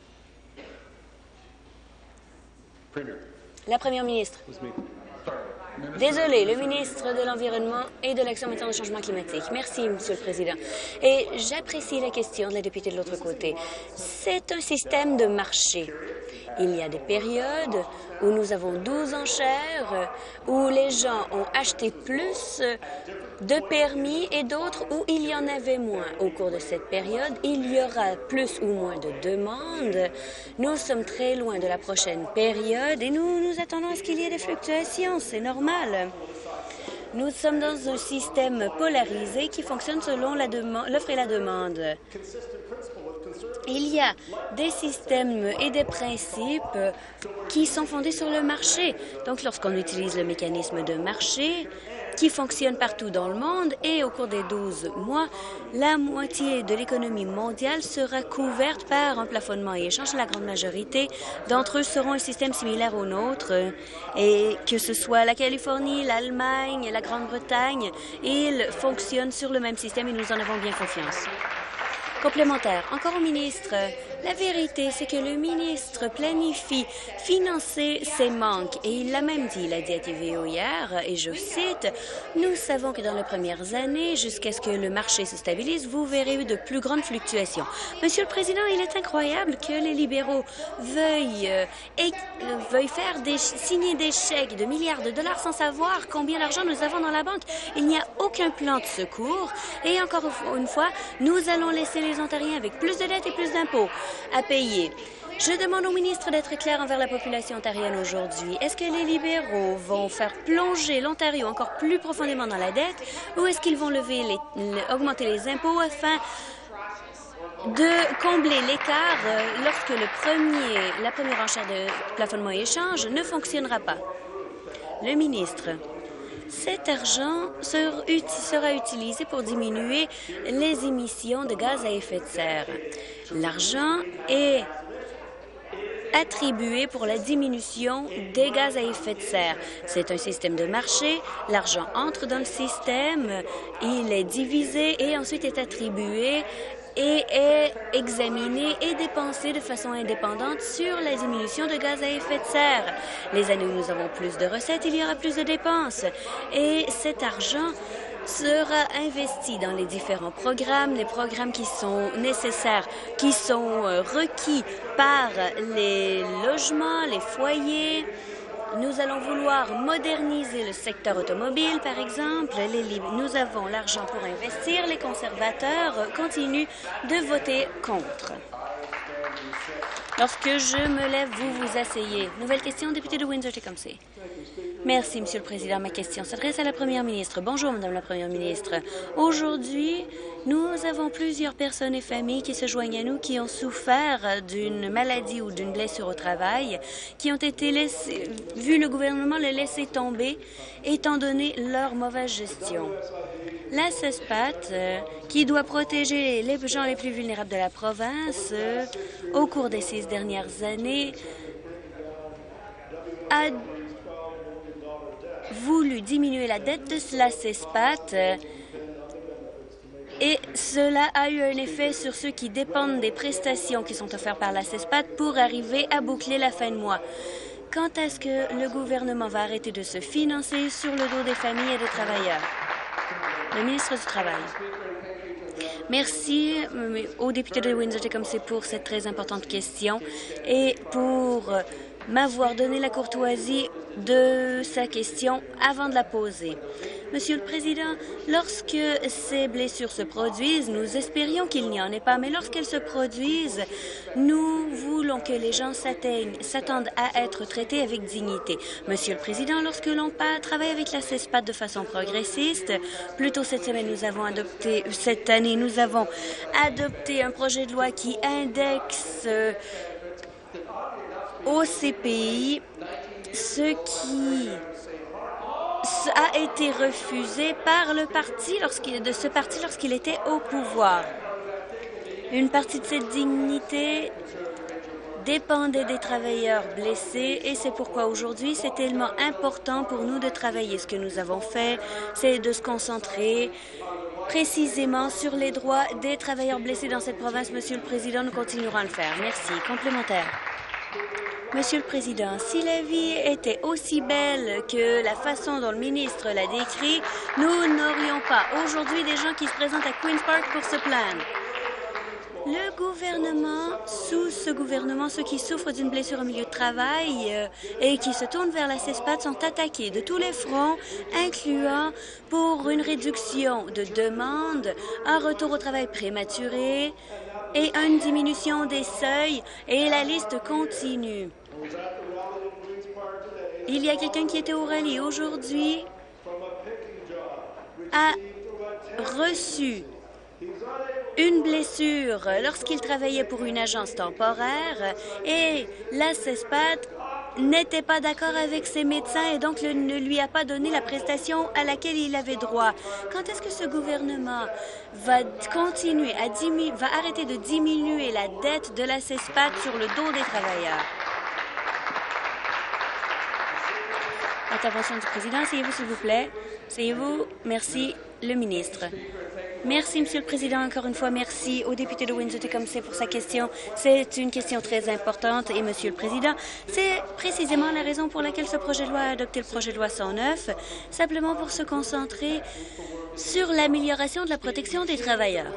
Premier. La première ministre. Désolé, le ministre de l'Environnement et de l'Action en matière de changement climatique. Merci, Monsieur le Président. Et j'apprécie la question de la députée de l'autre côté. C'est un système de marché. Il y a des périodes où nous avons douze enchères, où les gens ont acheté plus de permis et d'autres où il y en avait moins. Au cours de cette période, il y aura plus ou moins de demandes. Nous sommes très loin de la prochaine période et nous nous attendons à ce qu'il y ait des fluctuations. C'est normal. Nous sommes dans un système polarisé qui fonctionne selon l'offre et la demande. Il y a des systèmes et des principes qui sont fondés sur le marché. Donc, lorsqu'on utilise le mécanisme de marché qui fonctionne partout dans le monde et au cours des douze mois, la moitié de l'économie mondiale sera couverte par un plafonnement et échange. La grande majorité d'entre eux seront un système similaire au nôtre et que ce soit la Californie, l'Allemagne, la Grande-Bretagne, ils fonctionnent sur le même système et nous en avons bien confiance. Complémentaire, encore au ministre. La vérité, c'est que le ministre planifie financer ses manques. Et il l'a même dit, il a dit à T V O hier, et je cite, « Nous savons que dans les premières années, jusqu'à ce que le marché se stabilise, vous verrez de plus grandes fluctuations. » Monsieur le Président, il est incroyable que les libéraux veuillent, euh, et, euh, veuillent faire des, signer des chèques de milliards de dollars sans savoir combien d'argent nous avons dans la banque. Il n'y a aucun plan de secours. Et encore une fois, nous allons laisser les Ontariens avec plus de dettes et plus d'impôts à payer. Je demande au ministre d'être clair envers la population ontarienne aujourd'hui. Est-ce que les libéraux vont faire plonger l'Ontario encore plus profondément dans la dette ou est-ce qu'ils vont lever les, les, augmenter les impôts afin de combler l'écart lorsque le premier, la première enchère de plafonnement et échange ne fonctionnera pas? Le ministre. Cet argent sera utilisé pour diminuer les émissions de gaz à effet de serre. L'argent est attribué pour la diminution des gaz à effet de serre. C'est un système de marché. L'argent entre dans le système, il est divisé et ensuite est attribué et est examiné et dépensé de façon indépendante sur la diminution de gaz à effet de serre. Les années où nous avons plus de recettes, il y aura plus de dépenses. Et cet argent sera investi dans les différents programmes, les programmes qui sont nécessaires, qui sont requis par les logements, les foyers. Nous allons vouloir moderniser le secteur automobile, par exemple. Les, nous avons l'argent pour investir. Les conservateurs continuent de voter contre. Lorsque je me lève, vous vous asseyez. Nouvelle question, député de Windsor-Tecumseh. Merci, Monsieur le Président. Ma question s'adresse à la Première ministre. Bonjour, Madame la Première ministre. Aujourd'hui, nous avons plusieurs personnes et familles qui se joignent à nous qui ont souffert d'une maladie ou d'une blessure au travail, qui ont été laissés, vu le gouvernement les laisser tomber, étant donné leur mauvaise gestion. La CESPAT, euh, qui doit protéger les gens les plus vulnérables de la province, euh, au cours des six dernières années, a voulu diminuer la dette de la CESPAT euh, et cela a eu un effet sur ceux qui dépendent des prestations qui sont offertes par la CESPAT pour arriver à boucler la fin de mois. Quand est-ce que le gouvernement va arrêter de se financer sur le dos des familles et des travailleurs? Le ministre du Travail. Merci au député de Windsor-Tecumseh pour cette très importante question et pour m'avoir donné la courtoisie de sa question avant de la poser. Monsieur le Président, lorsque ces blessures se produisent, nous espérions qu'il n'y en ait pas, mais lorsqu'elles se produisent, nous voulons que les gens s'attendent à être traités avec dignité. Monsieur le Président, lorsque l'on travaille avec la CESPAT de façon progressiste, plus tôt cette semaine, nous avons adopté, cette année, nous avons adopté un projet de loi qui indexe euh, au C P I ce qui a été refusé par le parti lorsqu'il, de ce parti lorsqu'il était au pouvoir. Une partie de cette dignité dépendait des travailleurs blessés et c'est pourquoi aujourd'hui c'est tellement important pour nous de travailler. Ce que nous avons fait, c'est de se concentrer précisément sur les droits des travailleurs blessés dans cette province. Monsieur le Président, nous continuerons à le faire. Merci. Complémentaire. Monsieur le Président, si la vie était aussi belle que la façon dont le ministre l'a décrit, nous n'aurions pas aujourd'hui des gens qui se présentent à Queen's Park pour se plaindre. Le gouvernement, sous ce gouvernement, ceux qui souffrent d'une blessure au milieu de travail euh, et qui se tournent vers la CESPAT sont attaqués de tous les fronts, incluant pour une réduction de demandes, un retour au travail prématuré et une diminution des seuils, et la liste continue. Il y a quelqu'un qui était au rallye aujourd'hui, a reçu une blessure lorsqu'il travaillait pour une agence temporaire et la CESPAT n'était pas d'accord avec ses médecins et donc ne lui a pas donné la prestation à laquelle il avait droit. Quand est-ce que ce gouvernement va continuer à diminuer, va arrêter de diminuer la dette de la CESPAT sur le dos des travailleurs? Intervention du président. Asseyez-vous, s'il vous plaît. Asseyez-vous. Merci, le ministre. Merci, Monsieur le Président. Encore une fois, merci au député de Windsor-Tecumseh pour sa question. C'est une question très importante et, Monsieur le Président, c'est précisément la raison pour laquelle ce projet de loi a adopté le projet de loi cent neuf, simplement pour se concentrer sur l'amélioration de la protection des travailleurs.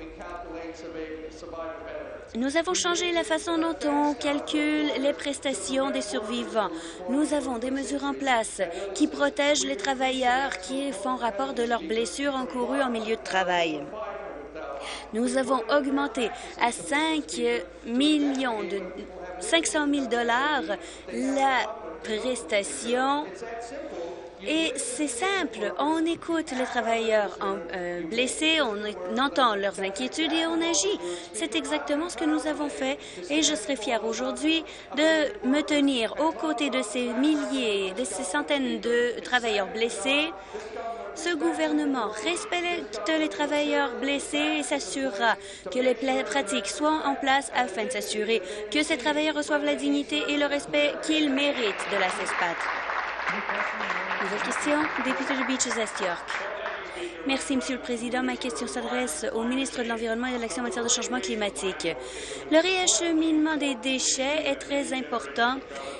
Nous avons changé la façon dont on calcule les prestations des survivants. Nous avons des mesures en place qui protègent les travailleurs qui font rapport de leurs blessures encourues en milieu de travail. Nous avons augmenté à cinq millions de cinq cent mille dollars la prestation. Et c'est simple, on écoute les travailleurs en, euh, blessés, on, on entend leurs inquiétudes et on agit. C'est exactement ce que nous avons fait et je serai fière aujourd'hui de me tenir aux côtés de ces milliers, de ces centaines de travailleurs blessés. Ce gouvernement respecte les travailleurs blessés et s'assurera que les pratiques soient en place afin de s'assurer que ces travailleurs reçoivent la dignité et le respect qu'ils méritent de la CESPAT. Nouvelle question, député de Beaches-Est York. Merci, Monsieur le Président. Ma question s'adresse au ministre de l'Environnement et de l'Action en matière de changement climatique. Le réacheminement des déchets est très important,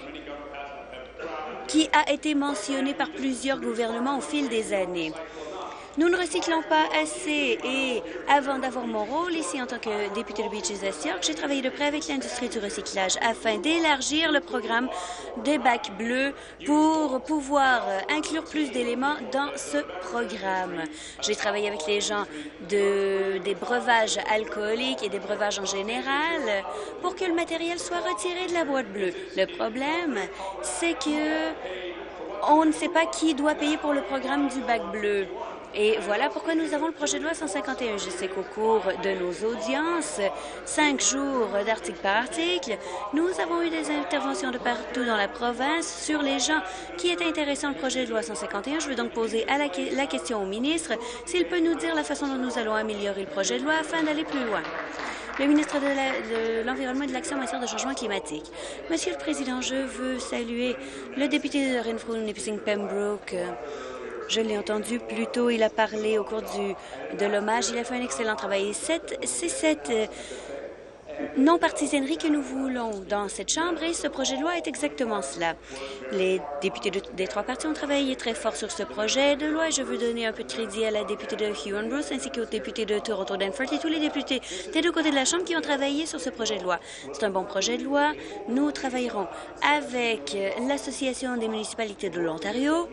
qui a été mentionné par plusieurs gouvernements au fil des années. Nous ne recyclons pas assez et avant d'avoir mon rôle ici en tant que député de Beaches-Est York, j'ai travaillé de près avec l'industrie du recyclage afin d'élargir le programme des bacs bleus pour pouvoir inclure plus d'éléments dans ce programme. J'ai travaillé avec les gens de, des breuvages alcooliques et des breuvages en général pour que le matériel soit retiré de la boîte bleue. Le problème, c'est que on ne sait pas qui doit payer pour le programme du bac bleu. Et voilà pourquoi nous avons le projet de loi cent cinquante et un. Je sais qu'au cours de nos audiences, cinq jours d'article par article, nous avons eu des interventions de partout dans la province sur les gens qui étaient intéressés dans le projet de loi cent cinquante et un. Je veux donc poser à la, la question au ministre s'il peut nous dire la façon dont nous allons améliorer le projet de loi afin d'aller plus loin. Le ministre de l'Environnement et de l'Action en matière de changement climatique. Monsieur le Président, je veux saluer le député de Renfrew-Nipissing-Pembroke. Je l'ai entendu plus tôt, il a parlé au cours du, de l'hommage. Il a fait un excellent travail. C'est cette euh, non-partisanerie que nous voulons dans cette Chambre et ce projet de loi est exactement cela. Les députés de, des trois partis ont travaillé très fort sur ce projet de loi et je veux donner un peu de crédit à la députée de Huon-Bruce ainsi qu'aux députés de Toronto-Danforth et tous les députés des deux côtés de la Chambre qui ont travaillé sur ce projet de loi. C'est un bon projet de loi. Nous travaillerons avec l'Association des municipalités de l'Ontario.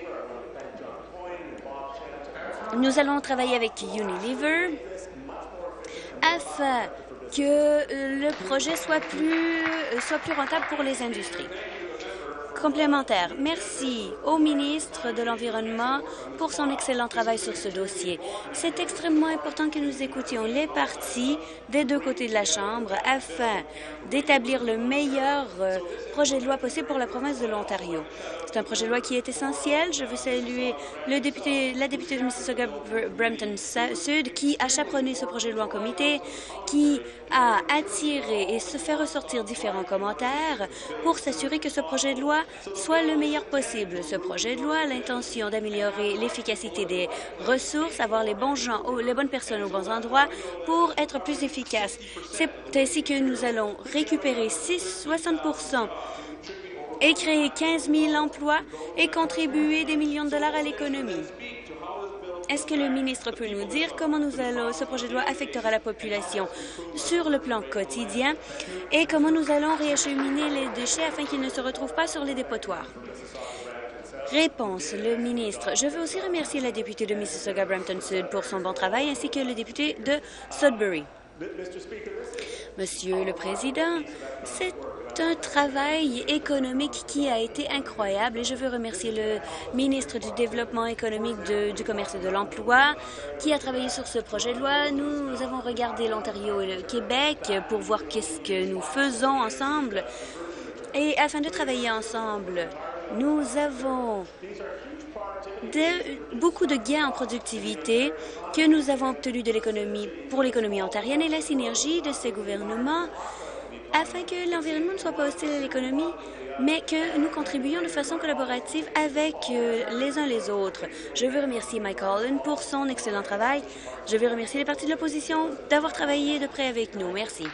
Nous allons travailler avec Unilever afin que le projet soit plus, soit plus rentable pour les industries. Complémentaire. Merci au ministre de l'Environnement pour son excellent travail sur ce dossier. C'est extrêmement important que nous écoutions les partis des deux côtés de la Chambre afin d'établir le meilleur euh, projet de loi possible pour la province de l'Ontario. C'est un projet de loi qui est essentiel. Je veux saluer le député, la députée de Mississauga-Brampton-Sud qui a chaperonné ce projet de loi en comité, qui a attiré et se fait ressortir différents commentaires pour s'assurer que ce projet de loi soit le meilleur possible. Ce projet de loi a l'intention d'améliorer l'efficacité des ressources, avoir les bons gens, les bonnes personnes aux bons endroits pour être plus efficace. C'est ainsi que nous allons récupérer soixante pour cent et créer quinze mille emplois et contribuer des millions de dollars à l'économie. Est-ce que le ministre peut nous dire comment nous allons, ce projet de loi affectera la population sur le plan quotidien et comment nous allons réacheminer les déchets afin qu'ils ne se retrouvent pas sur les dépotoirs? Réponse, le ministre. Je veux aussi remercier la députée de Mississauga-Brampton-Sud pour son bon travail ainsi que le député de Sudbury. Monsieur le Président, c'est un travail économique qui a été incroyable et je veux remercier le ministre du Développement économique, de, du Commerce et de l'Emploi qui a travaillé sur ce projet de loi. Nous avons regardé l'Ontario et le Québec pour voir qu'est-ce que nous faisons ensemble et afin de travailler ensemble, nous avons de, beaucoup de gains en productivité que nous avons obtenus de l'économie pour l'économie ontarienne et la synergie de ces gouvernements afin que l'environnement ne soit pas hostile à l'économie, mais que nous contribuions de façon collaborative avec euh, les uns les autres. Je veux remercier Mike Holland pour son excellent travail. Je veux remercier les partis de l'opposition d'avoir travaillé de près avec nous. Merci.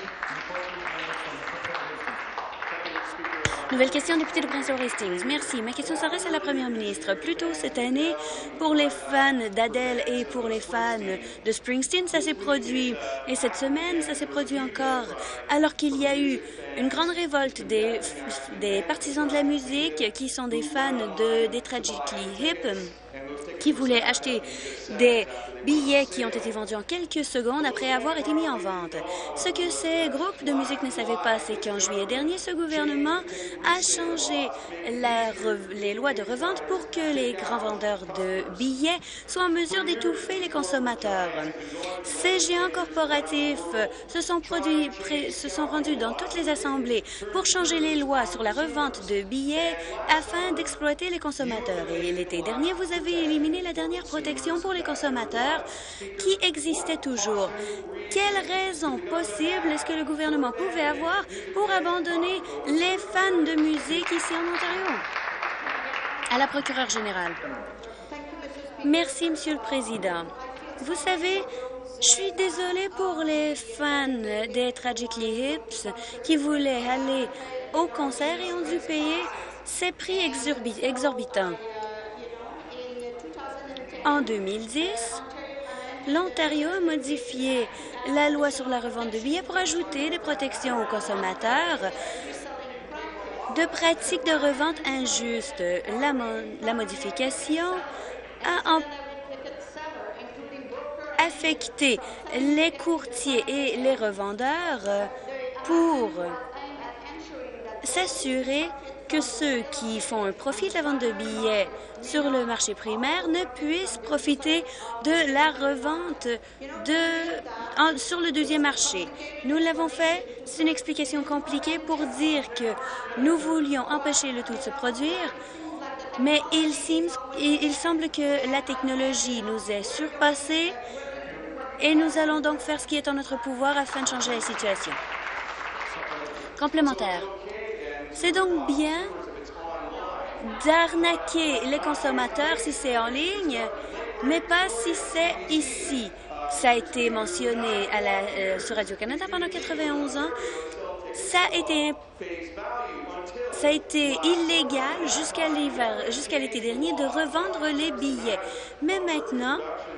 Nouvelle question, député de Prince Edward Hastings. Merci. Ma question s'adresse à la première ministre. Plus tôt cette année, pour les fans d'Adele et pour les fans de Springsteen, ça s'est produit. Et cette semaine, ça s'est produit encore. Alors qu'il y a eu une grande révolte des, des partisans de la musique qui sont des fans de, des Tragically Hip, qui voulaient acheter des billets qui ont été vendus en quelques secondes après avoir été mis en vente. Ce que ces groupes de musique ne savaient pas, c'est qu'en juillet dernier, ce gouvernement a changé la les lois de revente pour que les grands vendeurs de billets soient en mesure d'étouffer les consommateurs. Ces géants corporatifs se sont, produits, se sont rendus dans toutes les assemblées pour changer les lois sur la revente de billets afin d'exploiter les consommateurs. Et l'été dernier, vous avez éliminé la dernière protection pour les consommateurs qui existait toujours. Quelle raison possible est-ce que le gouvernement pouvait avoir pour abandonner les fans de musique ici en Ontario? À la procureure générale. Merci, Monsieur le Président. Vous savez, je suis désolée pour les fans des Tragically Hips qui voulaient aller au concert et ont dû payer ces prix exorbitants. En deux mille dix, l'Ontario a modifié la loi sur la revente de billets pour ajouter des protections aux consommateurs de pratiques de revente injustes. La, mo la modification a affecté les courtiers et les revendeurs pour s'assurer que ceux qui font un profit de la vente de billets sur le marché primaire ne puissent profiter de la revente de, en, sur le deuxième marché. Nous l'avons fait, c'est une explication compliquée pour dire que nous voulions empêcher le tout de se produire, mais il, seems, il, il semble que la technologie nous ait surpassés et nous allons donc faire ce qui est en notre pouvoir afin de changer la situation. Complémentaire. C'est donc bien d'arnaquer les consommateurs si c'est en ligne, mais pas si c'est ici. Ça a été mentionné à la, euh, sur Radio-Canada pendant quatre-vingt-onze ans. Ça a été, ça a été illégal jusqu'à l'hiver, jusqu'à l'été dernier de revendre les billets. Mais maintenant,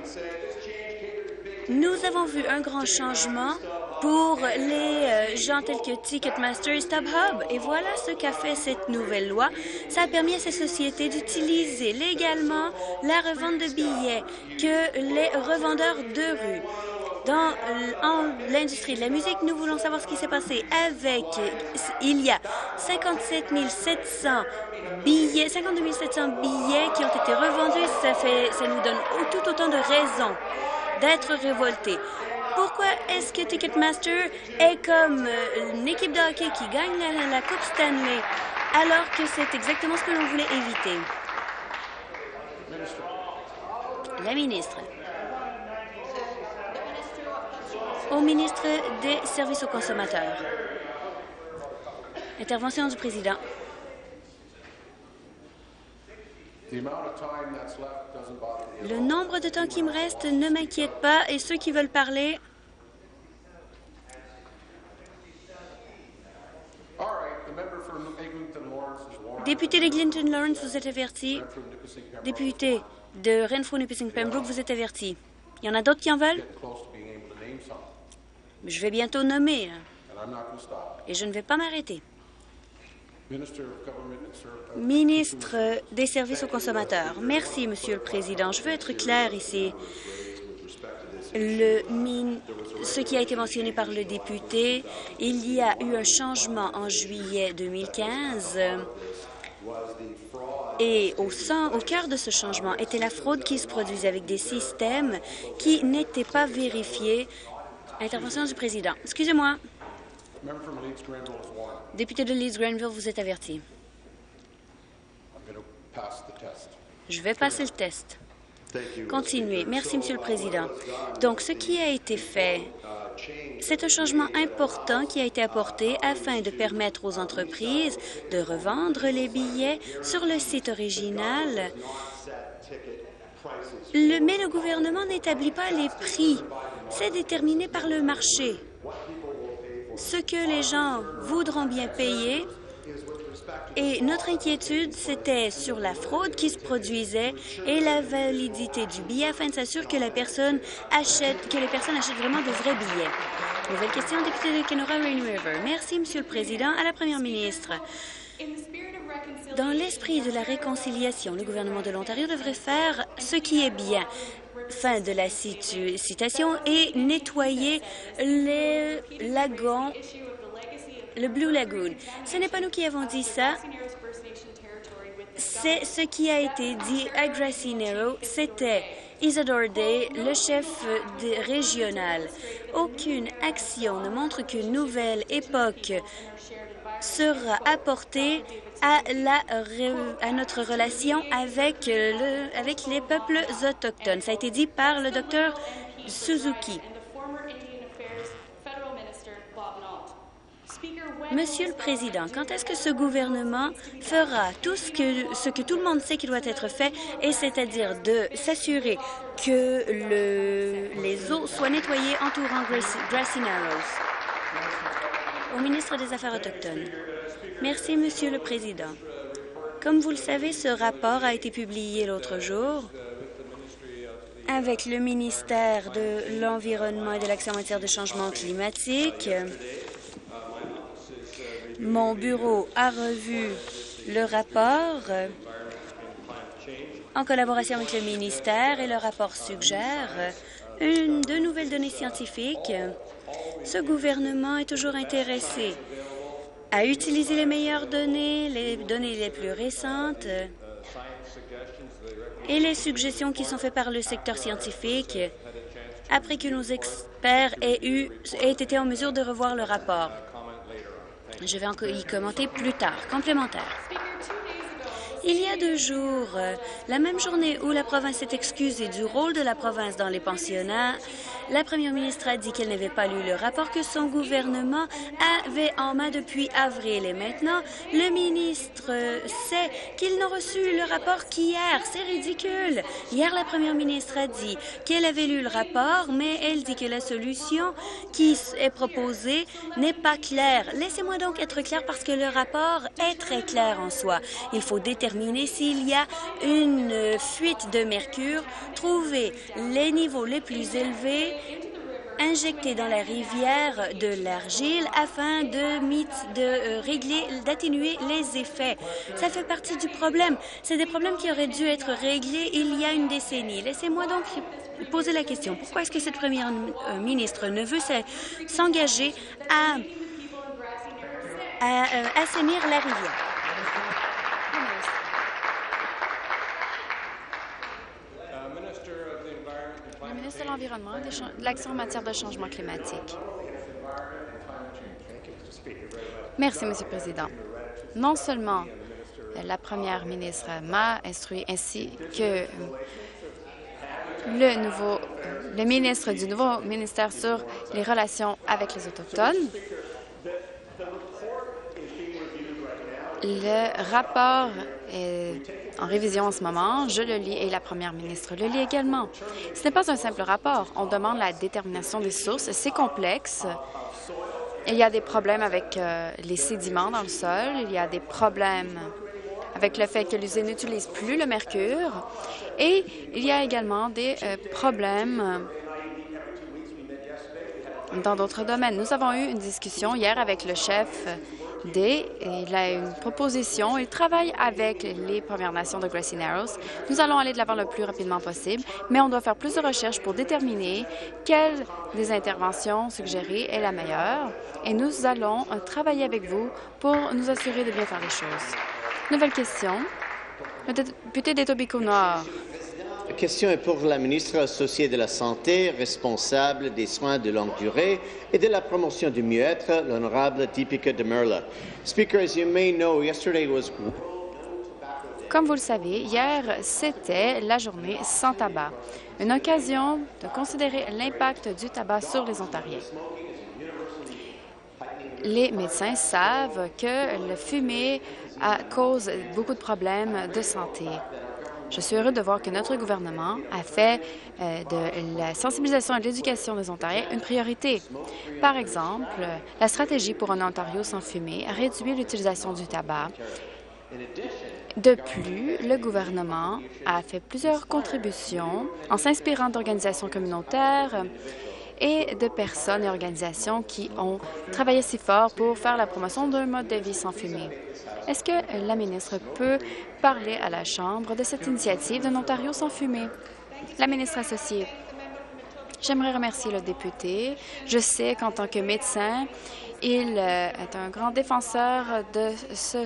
nous avons vu un grand changement pour les euh, gens tels que Ticketmaster et StubHub. Et voilà ce qu'a fait cette nouvelle loi. Ça a permis à ces sociétés d'utiliser légalement la revente de billets que les revendeurs de rue. Dans l'industrie de la musique, nous voulons savoir ce qui s'est passé avec... Il y a cinquante-sept mille sept cents billets, cinquante-deux mille sept cents billets qui ont été revendus. Ça, fait, ça nous donne tout autant de raisons d'être révoltés. Pourquoi est-ce que Ticketmaster est comme une équipe de hockey qui gagne la, la Coupe Stanley alors que c'est exactement ce que l'on voulait éviter? La ministre. Au ministre des Services aux consommateurs. Intervention du président. Le nombre de temps qui me reste ne m'inquiète pas et ceux qui veulent parler... Député de Eglinton Lawrence, vous êtes averti. Député de Renfrew-Nipissing-Pembroke, vous êtes averti. Il y en a d'autres qui en veulent? Je vais bientôt nommer. Et je ne vais pas m'arrêter. Ministre des Services aux consommateurs. Merci, Monsieur le Président. Je veux être clair ici. Le, ce qui a été mentionné par le député, il y a eu un changement en juillet deux mille quinze et au, sein, au cœur de ce changement était la fraude qui se produisait avec des systèmes qui n'étaient pas vérifiés. Intervention du président. Excusez-moi. Député de Leeds-Grenville, vous êtes averti. Je vais passer le test. Continuez. Merci, Monsieur le Président. Donc, ce qui a été fait, c'est un changement important qui a été apporté afin de permettre aux entreprises de revendre les billets sur le site original. Le, mais le gouvernement n'établit pas les prix. C'est déterminé par le marché. Ce que les gens voudront bien payer. Et notre inquiétude, c'était sur la fraude qui se produisait et la validité du billet afin de s'assurer que, la personne achète, que les personnes achètent vraiment de vrais billets. Nouvelle question, député de Kenora Rainy River. Merci, Monsieur le Président. À la Première ministre. Dans l'esprit de la réconciliation, le gouvernement de l'Ontario devrait faire ce qui est bien. Fin de la citation et nettoyer les lagons, le Blue Lagoon. Ce n'est pas nous qui avons dit ça. C'est ce qui a été dit à Grassy Narrow. C'était Isadore Day, le chef de, régional. Aucune action ne montre qu'une nouvelle époque sera apportée à, la, à notre relation avec, le, avec les peuples autochtones. Ça a été dit par le docteur Suzuki. Monsieur le Président, quand est-ce que ce gouvernement fera tout ce que, ce que tout le monde sait qui doit être fait, et c'est-à-dire de s'assurer que le, les eaux soient nettoyées entourant Grassy, Grassy Narrows? Au ministre des Affaires autochtones. Merci, Monsieur le Président. Comme vous le savez, ce rapport a été publié l'autre jour avec le ministère de l'Environnement et de l'Action en matière de changement climatique. Mon bureau a revu le rapport en collaboration avec le ministère et le rapport suggère une, de nouvelles données scientifiques. Ce gouvernement est toujours intéressé à utiliser les meilleures données, les données les plus récentes et les suggestions qui sont faites par le secteur scientifique après que nos experts aient, eu, aient été en mesure de revoir le rapport. Je vais y commenter plus tard. Complémentaire. Il y a deux jours, la même journée où la province s'est excusée du rôle de la province dans les pensionnats, la première ministre a dit qu'elle n'avait pas lu le rapport que son gouvernement avait en main depuis avril. Et maintenant, le ministre sait qu'il n'a reçu le rapport qu'hier. C'est ridicule. Hier, la première ministre a dit qu'elle avait lu le rapport, mais elle dit que la solution qui est proposée n'est pas claire. Laissez-moi donc être clair parce que le rapport est très clair en soi. Il faut déterminer s'il y a une fuite de mercure, trouver les niveaux les plus élevés, injecter dans la rivière de l'argile afin de, de euh, régler, d'atténuer les effets. Ça fait partie du problème. C'est des problèmes qui auraient dû être réglés il y a une décennie. Laissez-moi donc poser la question. Pourquoi est-ce que cette première euh, ministre ne veut s'engager à, à euh, assainir la rivière? Le ministre de l'Environnement et de l'Action en matière de changement climatique. Merci, Monsieur le Président. Non seulement la première ministre m'a instruit ainsi que le nouveau le ministre du nouveau ministère sur les relations avec les Autochtones, le rapport est en révision en ce moment. Je le lis et la première ministre le lit également. Ce n'est pas un simple rapport. On demande la détermination des sources. C'est complexe. Il y a des problèmes avec euh, les sédiments dans le sol. Il y a des problèmes avec le fait que l'usine n'utilise plus le mercure. Et il y a également des euh, problèmes dans d'autres domaines. Nous avons eu une discussion hier avec le chef D. Il a une proposition. Il travaille avec les Premières Nations de Grassy Narrows. Nous allons aller de l'avant le plus rapidement possible, mais on doit faire plus de recherches pour déterminer quelle des interventions suggérées est la meilleure. Et nous allons travailler avec vous pour nous assurer de bien faire les choses. Nouvelle question. Le député d'Etobicoke-Nord. La question est pour la ministre associée de la Santé, responsable des soins de longue durée et de la promotion du mieux-être, l'honorable Deepika Demirla. Speaker, as you may know, yesterday was... Comme vous le savez, hier, c'était la journée sans tabac, une occasion de considérer l'impact du tabac sur les Ontariens. Les médecins savent que le fumer a, cause beaucoup de problèmes de santé. Je suis heureux de voir que notre gouvernement a fait euh, de la sensibilisation et de l'éducation des Ontariens une priorité. Par exemple, la stratégie pour un Ontario sans fumée a réduit l'utilisation du tabac. De plus, le gouvernement a fait plusieurs contributions en s'inspirant d'organisations communautaires et de personnes et organisations qui ont travaillé si fort pour faire la promotion d'un mode de vie sans fumée. Est-ce que la ministre peut parler à la Chambre de cette initiative d'un Ontario sans fumée? La ministre associée. J'aimerais remercier le député. Je sais qu'en tant que médecin, il est un grand défenseur de ce,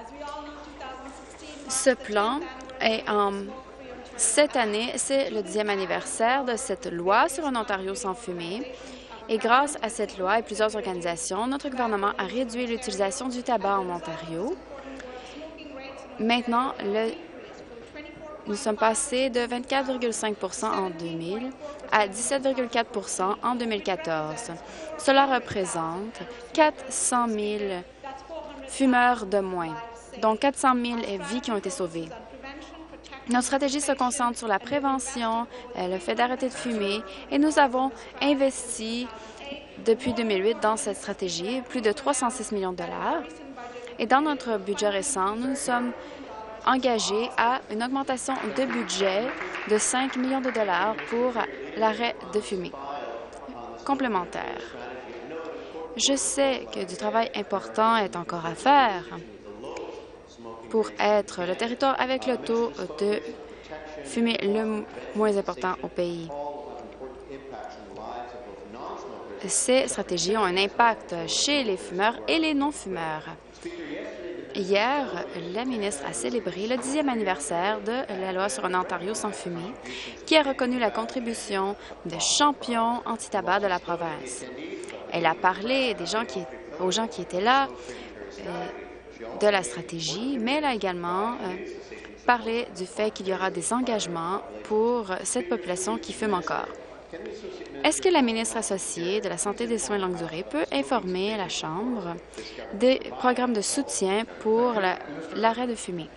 ce plan. Et en cette année, c'est le dixième anniversaire de cette loi sur un Ontario sans fumée. Et grâce à cette loi et plusieurs organisations, notre gouvernement a réduit l'utilisation du tabac en Ontario. Maintenant, le, nous sommes passés de vingt-quatre virgule cinq pour cent en deux mille à dix-sept virgule quatre pour cent en deux mille quatorze. Cela représente quatre cent mille fumeurs de moins, dont quatre cent mille vies qui ont été sauvées. Notre stratégie se concentre sur la prévention, le fait d'arrêter de fumer, et nous avons investi depuis deux mille huit dans cette stratégie plus de trois cent six millions de dollars. Et dans notre budget récent, nous nous sommes engagés à une augmentation de budget de cinq millions de dollars pour l'arrêt de fumée complémentaire. Je sais que du travail important est encore à faire pour être le territoire avec le taux de fumée le moins important au pays. ces stratégies ont un impact chez les fumeurs et les non-fumeurs. Hier, la ministre a célébré le dixième anniversaire de la loi sur un Ontario sans fumée, qui a reconnu la contribution de champions anti-tabac de la province. Elle a parlé des gens qui, aux gens qui étaient là, euh, de la stratégie, mais elle a également euh, parlé du fait qu'il y aura des engagements pour cette population qui fume encore. Est-ce que la ministre associée de la Santé et des soins de longue durée peut informer la Chambre des programmes de soutien pour l'arrêt de fumée?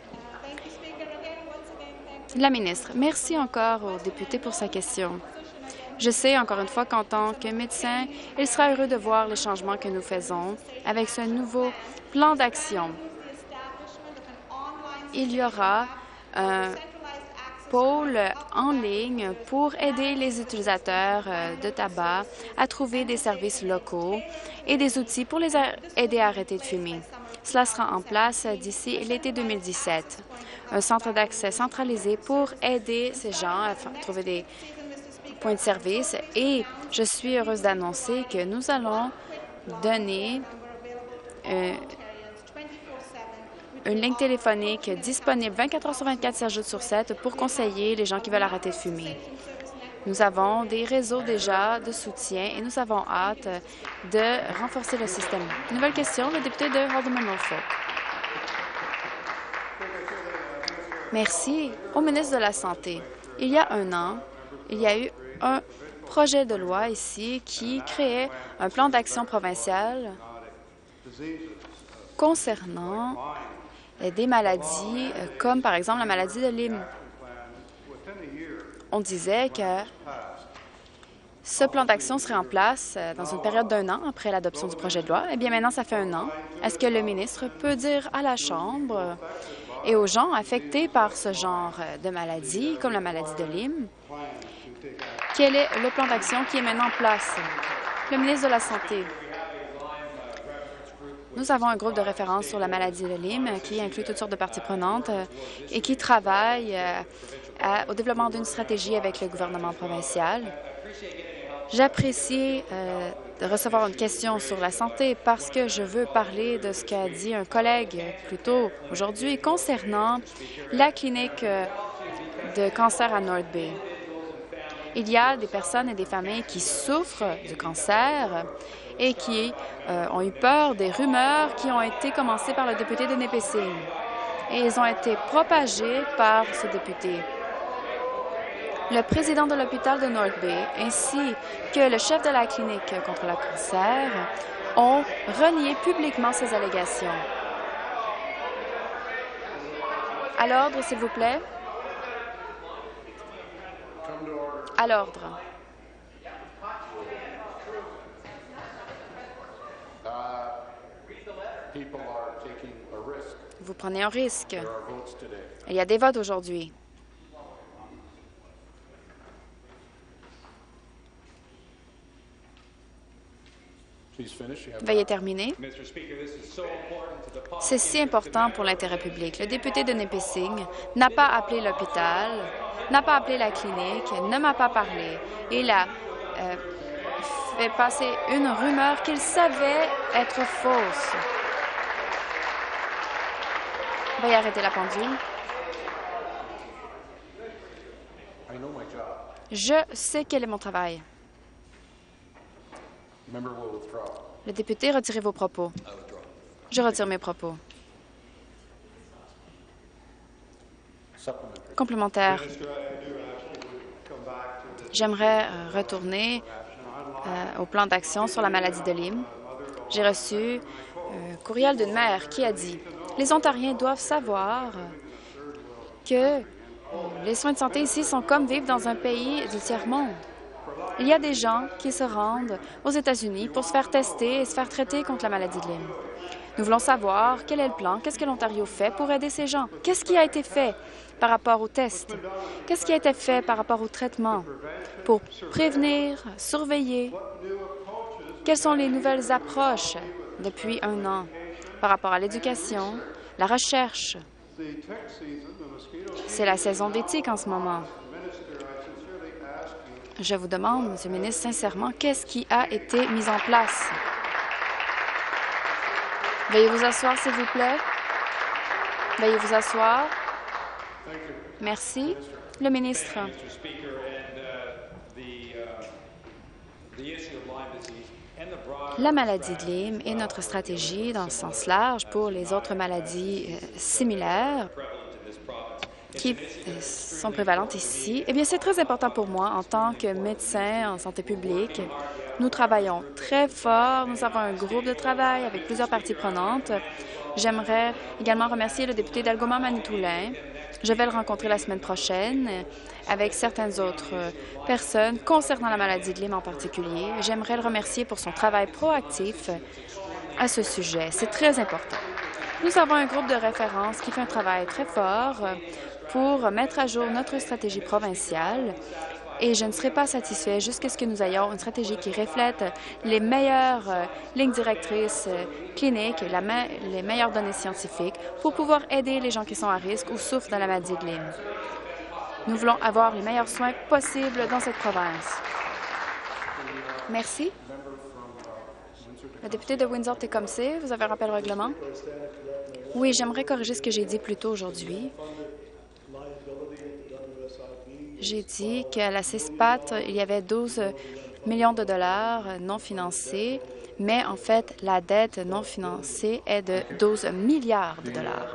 La ministre, merci encore au député pour sa question. Je sais encore une fois qu'en tant que médecin, il sera heureux de voir les changements que nous faisons avec ce nouveau plan d'action. Il y aura un pôle en ligne pour aider les utilisateurs de tabac à trouver des services locaux et des outils pour les aider à arrêter de fumer. Cela sera en place d'ici l'été deux mille dix-sept. Un centre d'accès centralisé pour aider ces gens à trouver des points de service et je suis heureuse d'annoncer que nous allons donner euh, une ligne téléphonique disponible vingt-quatre heures sur vingt-quatre, sept jours sur sept pour conseiller les gens qui veulent arrêter de fumer. Nous avons des réseaux déjà de soutien et nous avons hâte de renforcer le système. Nouvelle question, le député de Haldimand-Norfolk. Merci au ministre de la Santé. Il y a un an, il y a eu un projet de loi ici qui créait un plan d'action provincial concernant des maladies comme, par exemple, la maladie de Lyme. On disait que ce plan d'action serait en place dans une période d'un an après l'adoption du projet de loi. Eh bien, maintenant, ça fait un an. Est-ce que le ministre peut dire à la Chambre et aux gens affectés par ce genre de maladie, comme la maladie de Lyme, quel est le plan d'action qui est maintenant en place? Le ministre de la Santé. Nous avons un groupe de référence sur la maladie de Lyme qui inclut toutes sortes de parties prenantes et qui travaille à, au développement d'une stratégie avec le gouvernement provincial. J'apprécie euh, de recevoir une question sur la santé parce que je veux parler de ce qu'a dit un collègue plus tôt aujourd'hui concernant la clinique de cancer à North Bay. Il y a des personnes et des familles qui souffrent du cancer et qui euh, ont eu peur des rumeurs qui ont été commencées par le député de Nipissing. Et ils ont été propagés par ce député. Le président de l'hôpital de North Bay ainsi que le chef de la clinique contre le cancer ont renié publiquement ces allégations. À l'ordre, s'il vous plaît. À l'ordre. Vous prenez un risque. Il y a des votes aujourd'hui. Veuillez terminer. C'est si important pour l'intérêt public. Le député de Nipissing n'a pas appelé l'hôpital, n'a pas appelé la clinique, ne m'a pas parlé. Il a euh, fait passer une rumeur qu'il savait être fausse. Veuillez arrêter la pendule. Je sais quel est mon travail. Le député, retirez vos propos. Je retire mes propos. Complémentaire. J'aimerais euh, retourner euh, au plan d'action sur la maladie de Lyme. J'ai reçu un courriel d'une mère qui a dit « Les Ontariens doivent savoir que les soins de santé ici sont comme vivre dans un pays du tiers-monde. Il y a des gens qui se rendent aux États-Unis pour se faire tester et se faire traiter contre la maladie de Lyme. Nous voulons savoir quel est le plan, qu'est-ce que l'Ontario fait pour aider ces gens. Qu'est-ce qui a été fait par rapport aux tests? Qu'est-ce qui a été fait par rapport au traitement pour prévenir, surveiller? Quelles sont les nouvelles approches depuis un an par rapport à l'éducation, la recherche? C'est la saison des tiques en ce moment. Je vous demande, Monsieur le ministre, sincèrement, qu'est-ce qui a été mis en place? Veuillez vous asseoir, s'il vous plaît. Veuillez vous asseoir. Merci. Le ministre. La maladie de Lyme et notre stratégie dans le sens large pour les autres maladies euh, similaires qui euh, sont prévalentes ici, eh bien, c'est très important pour moi en tant que médecin en santé publique. Nous travaillons très fort. Nous avons un groupe de travail avec plusieurs parties prenantes. J'aimerais également remercier le député d'Algoma Manitoulin. Je vais le rencontrer la semaine prochaine avec certaines autres personnes concernant la maladie de Lyme en particulier. J'aimerais le remercier pour son travail proactif à ce sujet. C'est très important. Nous avons un groupe de référence qui fait un travail très fort pour mettre à jour notre stratégie provinciale et je ne serai pas satisfait jusqu'à ce que nous ayons une stratégie qui reflète les meilleures euh, lignes directrices euh, cliniques, la me les meilleures données scientifiques pour pouvoir aider les gens qui sont à risque ou souffrent de la maladie de Lyme. Nous voulons avoir les meilleurs soins possibles dans cette province. Merci. Le député de Windsor-Tecumseh, vous avez un rappel au règlement? Oui, j'aimerais corriger ce que j'ai dit plus tôt aujourd'hui. J'ai dit qu'à la C I S P A T, il y avait douze millions de dollars non financés, mais en fait, la dette non financée est de douze milliards de dollars.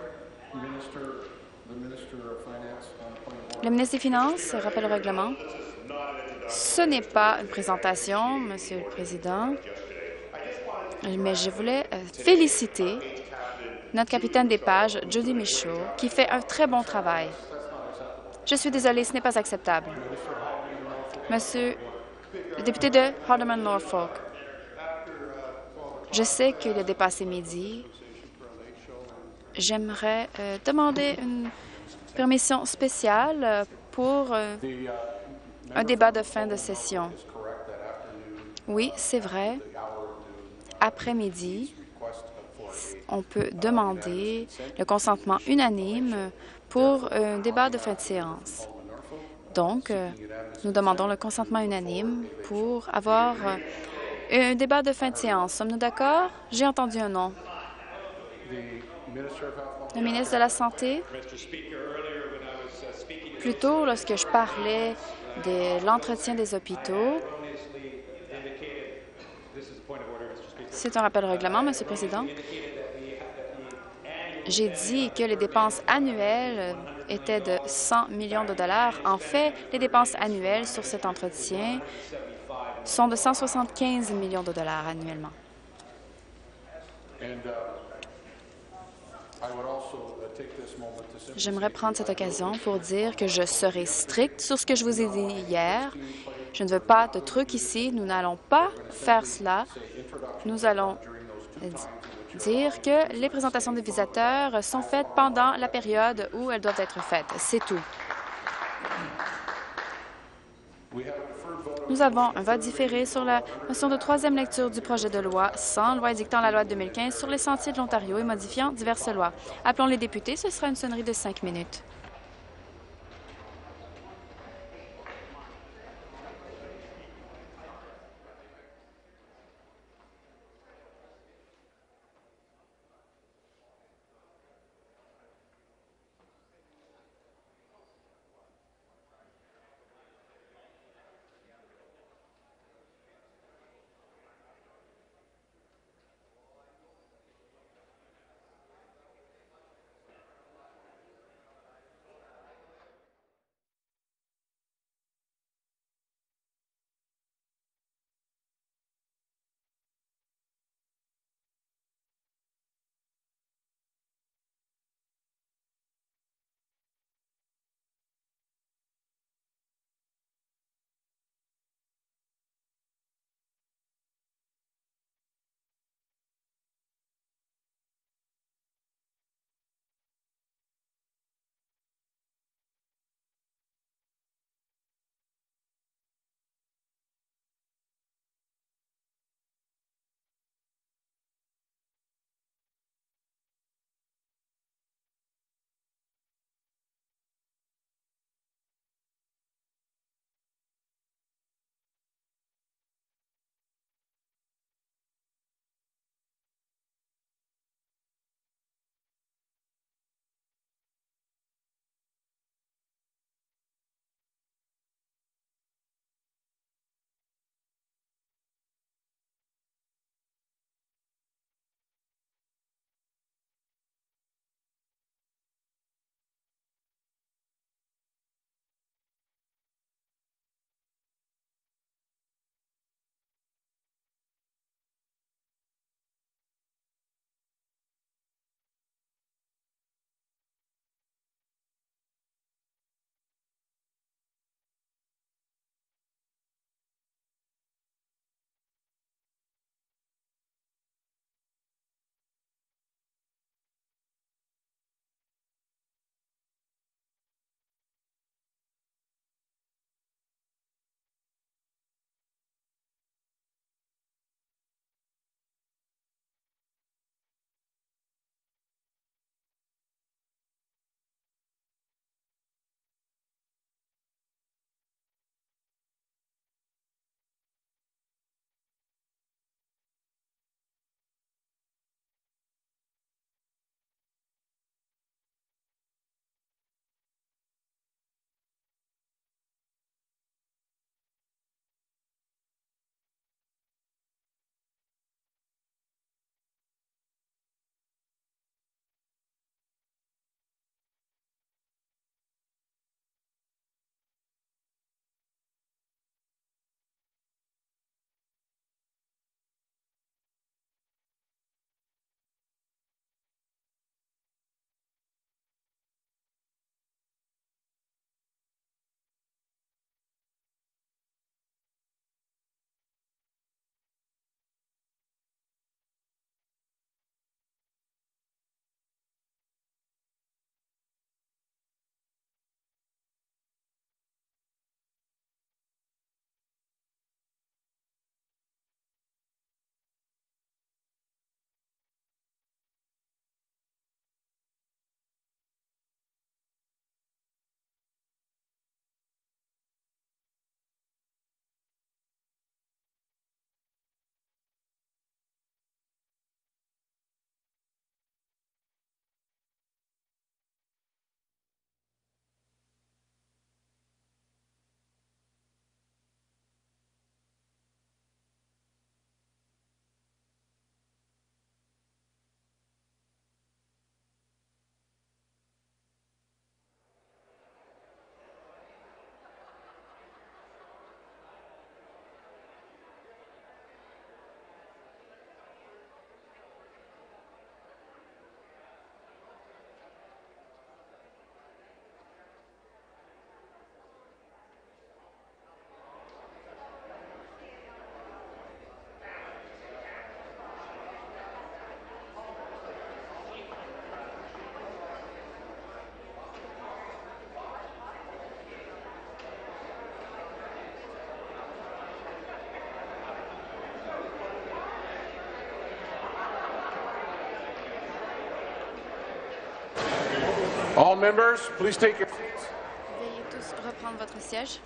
Le ministre des Finances, rappel au règlement. Ce n'est pas une présentation, Monsieur le Président, mais je voulais féliciter notre capitaine des pages, Judy Michaud, qui fait un très bon travail. Je suis désolée, ce n'est pas acceptable. Monsieur le député de Haldimand-Norfolk, je sais qu'il a dépassé midi. J'aimerais euh, demander une permission spéciale pour euh, un débat de fin de session. Oui, c'est vrai. Après-midi, on peut demander le consentement unanime pour un débat de fin de séance. Donc, euh, nous demandons le consentement unanime pour avoir euh, un débat de fin de séance. Sommes-nous d'accord? J'ai entendu un nom. Le ministre de la Santé. Plus tôt, lorsque je parlais de l'entretien des hôpitaux, c'est un rappel au règlement, Monsieur le Président. J'ai dit que les dépenses annuelles étaient de cent millions de dollars. En fait, les dépenses annuelles sur cet entretien sont de cent soixante-quinze millions de dollars annuellement. J'aimerais prendre cette occasion pour dire que je serai strict sur ce que je vous ai dit hier. Je ne veux pas de trucs ici. Nous n'allons pas faire cela. Nous allons dire que les présentations des visiteurs sont faites pendant la période où elles doivent être faites. C'est tout. Nous avons un vote différé sur la motion de troisième lecture du projet de loi cent, loi édictant la loi de deux mille quinze sur les sentiers de l'Ontario et modifiant diverses lois. Appelons les députés. Ce sera une sonnerie de cinq minutes. All members, please take your seats. Veuillez tous reprendre votre siège.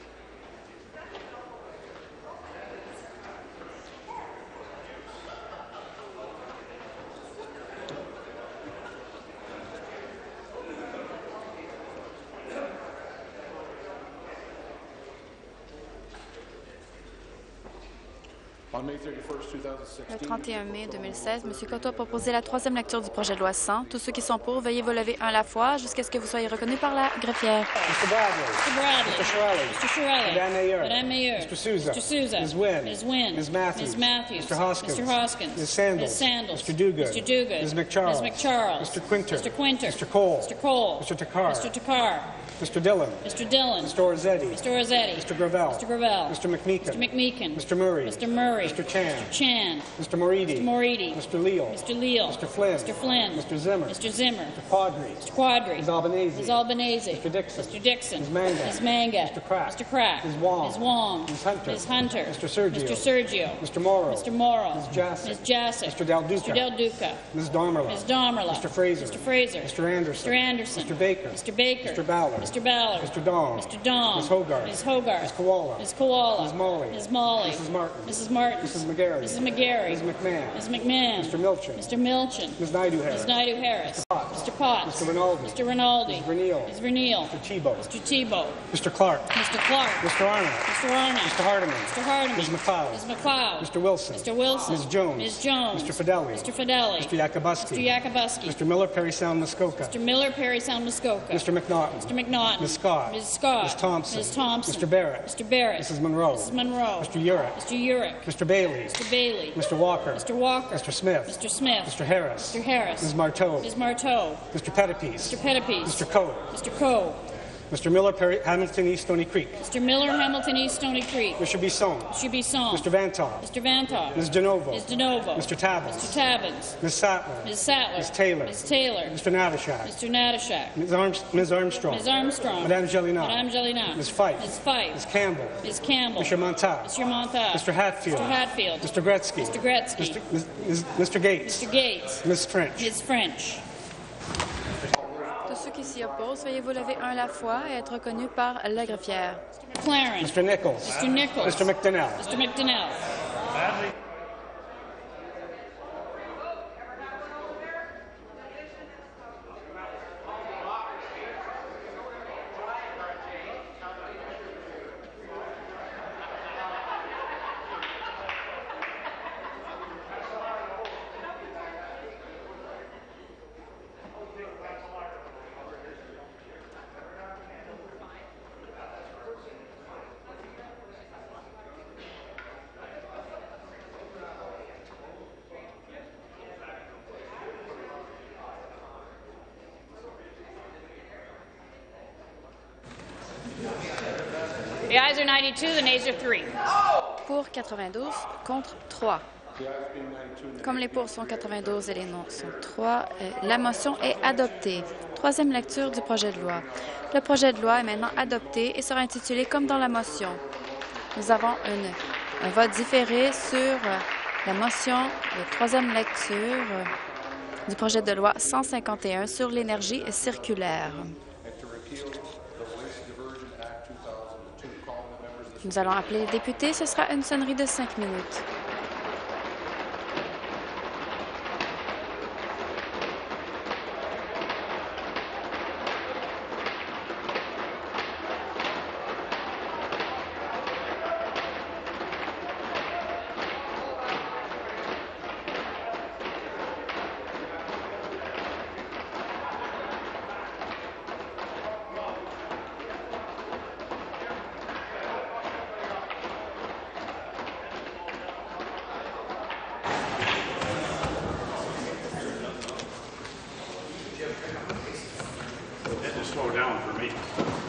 Le trente et un mai deux mille seize, M. Cotto a proposé la troisième lecture du projet de loi cent. Tous ceux qui sont pour, veuillez vous lever un à la fois jusqu'à ce que vous soyez reconnus par la greffière. Mr. Bradley. Mr. Bradley. Mr. Shirelli. Mister Shirelli. Madame Mayer. Madame Mayer. Mister Souza. Mister Souza. Miz Wynne. Miz Wynne. Miz Matthews. Miz Matthews. Mister Hoskins. Mister Hoskins. Miz Sandals. Miz Sandals. Mister Duguid. Mister Duguid. Miz McCharles. Miz McCharles. Mister Quinter. Mister Quinter. Mister Cole. Mister Cole. Mister Takar. Mister Takar. Mister Dillon. Mister Dillon. Mister Orzetti. Mister Rossetti. Mister Gravel. Mister Gravel. Mister McMeekin. Mister McMeekin. Mister Murray. Mister Murray. Mister Chan. Mister Chan. Mister Moridi. Mister Moridi. Mister Leal. Mister Leal. Mister Flynn. Mister Flynn. Mister Zimmer. Mister Zimmer. Mister Quadri. Mister Quadri. Miz Albanese. Miz Albanese. Mister Dixon. Mister Dixon. Miz Manga. Miz Manga. Mister Crack. Mister Crack. Miz Wong. Miz Wong. Miz Hunter. Miz Hunter. Mister Sergio. Mister Sergio. Mister Morrow. Mister Morrow. Miz Jassic. Miz Jassic. Mister Del Duca. Mister Del Duca. Miz Domerla. Miz Domerla. Mister Fraser. Mister Fraser. Mister Anderson. Mister Anderson. Mister Baker. Mister Baker. Mister Ballard. Mister Ballard. Mister Dong. Mister Dong. Miz Hogarth. Miz Hogarth. Miz Koala. Miz Koala. Miz Molly. Miz Molly. Missus Martin. Missus Martin. Missus McGarry. Missus McGarry. Miz McMahon. Miz McMahon. Mister Milchin. Mister Milchin. Miz Naidu Harris. Miz Naidu Harris. Potts. Mister Potts. Mister Rinaldi. Mister Rinaldi. Miz Verneal. Miz Verneal. Mister Tebow. Mister Tebow. Mister Clark. Mister Clark. Mister Arnott. Mister Arnott. Mister Hardiman. Mister Hardiman. Miz McLeod. Miz McLeod. Mister Wilson. Mister Wilson. Miz Jones. Miz Jones. Mister Fideli. Mister Fideli. Mister Yakubuski. Mister Yakubuski. Mister Miller, Perry Sound, Muskoka. Mister Miller, Perry Sound, Muskoka. Mister McNaughton. Mister McNaughton. Miz Scott. Miz Scott. Miz Thompson. Miz Thompson. Mister Barrett. Mister Barrett. Missus Monroe. Missus Monroe. Mister Urick. Mister Urick. Mister Bailey. Mister Bailey. Mister Walker. Mister Walker. Mister Smith. Mister Smith. Mister Harris. Mister Harris. Miz Marteau. Miz Marteau. Mister Pettipies. Mister Pettipies. Mister Coe. Mister Coe. Mister Miller, Perry, Hamilton East, Stony Creek. Mister Miller, Hamilton East, Stony Creek. Mister Bisson. Mister Bisson. Mister Vantall. Mister Vantall. Miz DeNovo. Miz DeNovo. Mister Tabbins. Mister Tabbins. Miz Sattler. Miz Sattler. Miz Taylor. Miz Taylor. Mister Natashak. Mister Natashak. Miz Arms Miz Armstrong. Miz Armstrong. Madame Gelina. Madame Gelina. Miz Fife. Miz Fife. Miz Campbell. Miz Campbell. Mister Montauk. Mister Montauk. Mister Hatfield. Mister Hatfield. Mister Gretzky. Mister Gretzky. Mister Miz- Miz- Mister Gates. Mister Gates. Miz French. Miz French. Tous ceux qui s'y opposent, veuillez vous lever un à la fois et être reconnus par la greffière. Clarence. Mister Nichols. Mister Nichols. Mister McDonnell. Mister McDonnell. The ayes are ninety-two, the nays are three. Pour quatre-vingt-douze, contre trois. Comme les pour sont quatre-vingt-douze et les non sont trois, euh, la motion est adoptée. Troisième lecture du projet de loi. Le projet de loi est maintenant adopté et sera intitulé comme dans la motion. Nous avons une, un vote différé sur euh, la motion de troisième lecture euh, du projet de loi cent cinquante et un sur l'énergie circulaire. Nous allons appeler les députés. Ce sera une sonnerie de cinq minutes. Slow down for me.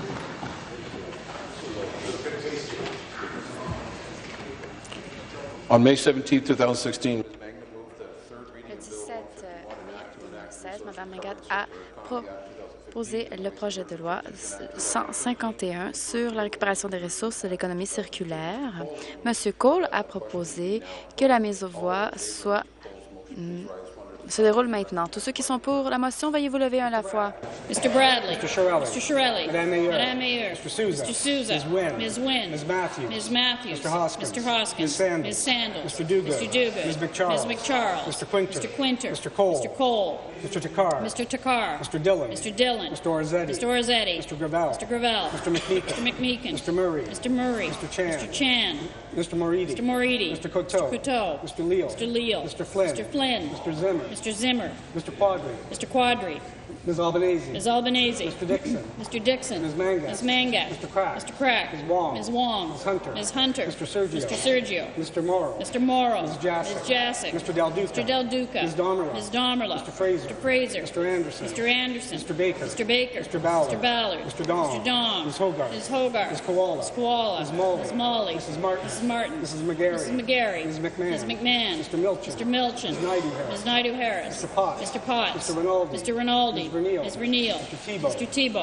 On May seventeenth, two thousand sixteen, Le dix-sept mai deux mille seize, Mme Megat a proposé le projet de loi cent cinquante et un sur la récupération des ressources de l'économie circulaire. M. Cole a proposé que la mise aux voix soit mm, se déroule maintenant. Tous ceux qui sont pour la motion, veuillez vous lever un à la fois. Mister Bradley. Mister Shirelli. Mister Shirelli. Madame Mayer. Madame Mayer. Mister Souza. Mister Souza. Miz Wynne. Miz Wynne. Miz Matthews. Miz Matthews. Mister Hoskins. Mister Hoskins. Miz Sandals. Miz Sandals. Mister Duguid. Mister Duguid. Miz McCharles. Miz McCharles. Mister Quinter. Mister Quinter. Mister Cole. Mister Cole. Mister Takar. Mister Takar. Mister Dillon. Mister Dillon. Mister Orzetti. Mister Orzetti. Mister Gravel. Mister Gravel. Mister McMeekin. Mister McMeekin. Mister Murray. Mister Murray. Mister Chan. Mister Chan. Mister Moridi. Mister Moridi. Mister Coteau. Mister Coteau. Mister Leal. Mister Leal. Mister Flynn. Mister Flynn. Mister Zimmer. Mister Zimmer. Mister Quadri. Mister Quadri. Miz Albanese. Miz Albanese. Mister Dixon. Mister Dixon. Miz Mangat. Miz Mangat. Mister Crack. Mister Crack. Miz Wong. Miz Wong. Miz Hunter. Miz Hunter. Mister Sergio. Mister Sergio. Mister Morrow. Mister Morrow. Miz Jasic. Miz Jasic. Mister Del Duca. Mister Del Duca. Miz Domerla. Miz Domerla. Mister Fraser. Mister Fraser. Mister Anderson. Mister Anderson. Mister Baker. Mister Baker. Mister Ballard. Mister Ballard. Mister Dong. Mister Dong. Miz Hogarth. Miz Hogarth. Miz Koala. Miz Koala. Miz Molly. Miz Molly. Missus Martin. Missus Martin. Missus McGarry. Missus McGarry. Miz McMahon. Miz McMahon. Mister Milchin. Mister Milchin. Miz Naidu-Harris. Miz Naidu-Harris. Mister Potts. Mister Potts. Mister Rinaldi. Mister Rinaldi. Miz Verneal. Miz Verneal. Mister Tebow. Mister Tebow.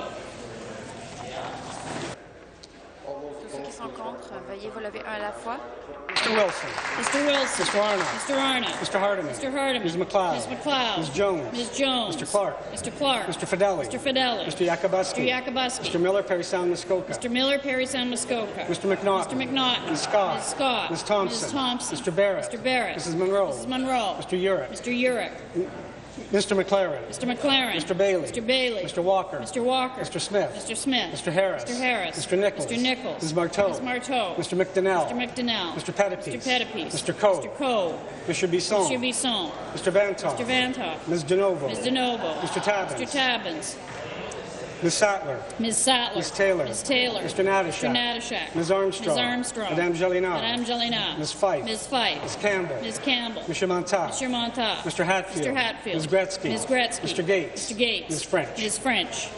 Tous ceux qui sont contre, veuillez vous lever un à la fois. Mister Wilson. Mister Wilson. Mister Arnott. Mister Arnott. Mister Hardiman. Mister Hardiman. Miz McLeod. Miz McLeod. Miz Jones. Miz Jones. Mister Clark. Mister Clark. Mister Fidelli. Mister Fidelli. Mister Yakubuski. Mister Yakubuski. Mister Miller, Perry Sound, Muskoka. Mister Miller, Perry Sound, Muskoka. Mister McNaughton. Mister McNaughton. Miz Scott. Miz Scott. Miz Thompson. Miz Thompson. Mister Barrett. Mister Barrett. Missus Monroe. Missus Monroe. Mister Urick. Mister Urick. Mister McLaren. Mister McLaren. Mister Bailey. Mister Bailey. Mister Walker. Mister Walker. Mister Smith. Mister Smith. Mister Harris. Mister Harris. Mister Nichols. Mister Nichols. Miz Marteau. Miz Marteau. Mister McDonnell. Mister McDonnell. Mister Pettipies. Mister Pettipies. Mister Coe. Mister Coe. Mister Bisson. Mister Bisson. Mister Vantoff. Mister Vantoff. Miz DeNovo. Miz DeNovo. Mister Tabbins. Mister Tabbins. Miz Sattler. Miz Sattler. Miz Taylor. Miz Taylor. Mister Natashak. Mister Natashak. Miz Armstrong. Miz Armstrong. Madame Jelena. Madame Jelena. Miz Fife. Miz Fife. Miz Campbell. Miz Campbell. Mister Montauk. Mister Montauk. Mister Hatfield. Mister Hatfield. Miz Gretzky. Miz Gretzky. Mister Gates. Mister Gates. Miz French. Miz French.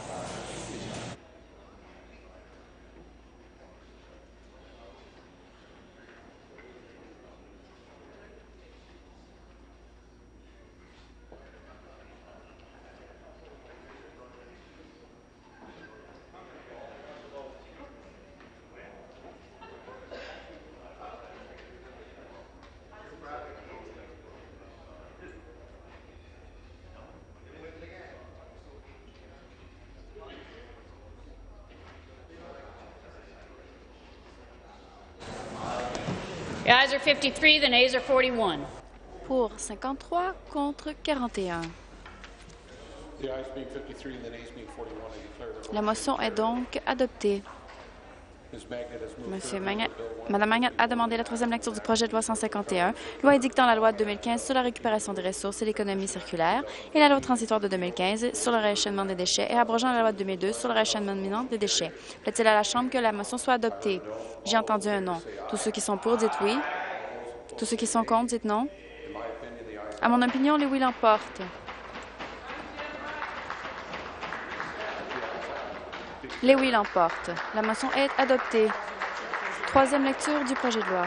The ayes are fifty-three, the nays are forty-one. Pour cinquante-trois, contre quarante et un. The ayes being fifty-three and the nays being forty-one, I declare the La motion est donc adoptée. Miz Magnet has moved Monsieur third Magnet, reading of Bill one. Madame Magnet a demandé la troisième lecture du projet de loi cent cinquante et un, loi édictant la loi de deux mille quinze sur la récupération des ressources et l'économie circulaire et la loi transitoire de deux mille quinze sur le réachèvement des déchets et abrogeant la loi de deux mille deux sur le réachèvement des déchets. Plaît-il à la Chambre que la motion soit adoptée? J'ai entendu un non. Tous ceux qui sont pour, dites oui. Tous ceux qui sont contre, dites non. À mon opinion, les oui l'emportent. Les oui l'emportent. La motion est adoptée. Troisième lecture du projet de loi.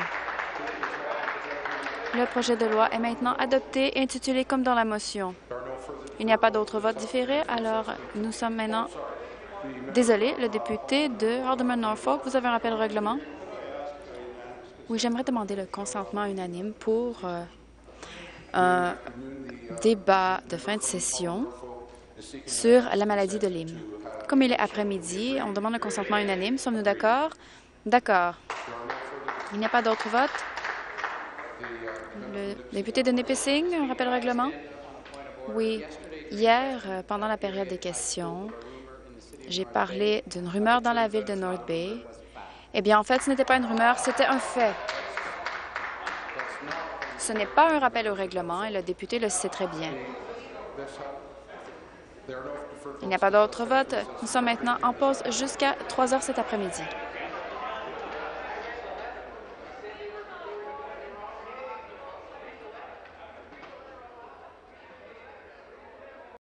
Le projet de loi est maintenant adopté et intitulé comme dans la motion. Il n'y a pas d'autre vote différé, alors nous sommes maintenant... Désolé, le député de Alderman-Norfolk, vous avez un rappel au règlement? Oui, j'aimerais demander le consentement unanime pour euh, un débat de fin de session sur la maladie de Lyme. Comme il est après-midi, on demande un consentement unanime. Sommes-nous d'accord? D'accord. Il n'y a pas d'autre vote? Le député de Nipissing, un rappel au règlement? Oui. Hier, euh, pendant la période des questions, j'ai parlé d'une rumeur dans la ville de North Bay. Eh bien, en fait, ce n'était pas une rumeur, c'était un fait. Ce n'est pas un rappel au règlement et le député le sait très bien. Il n'y a pas d'autre vote. Nous sommes maintenant en pause jusqu'à trois heures cet après-midi.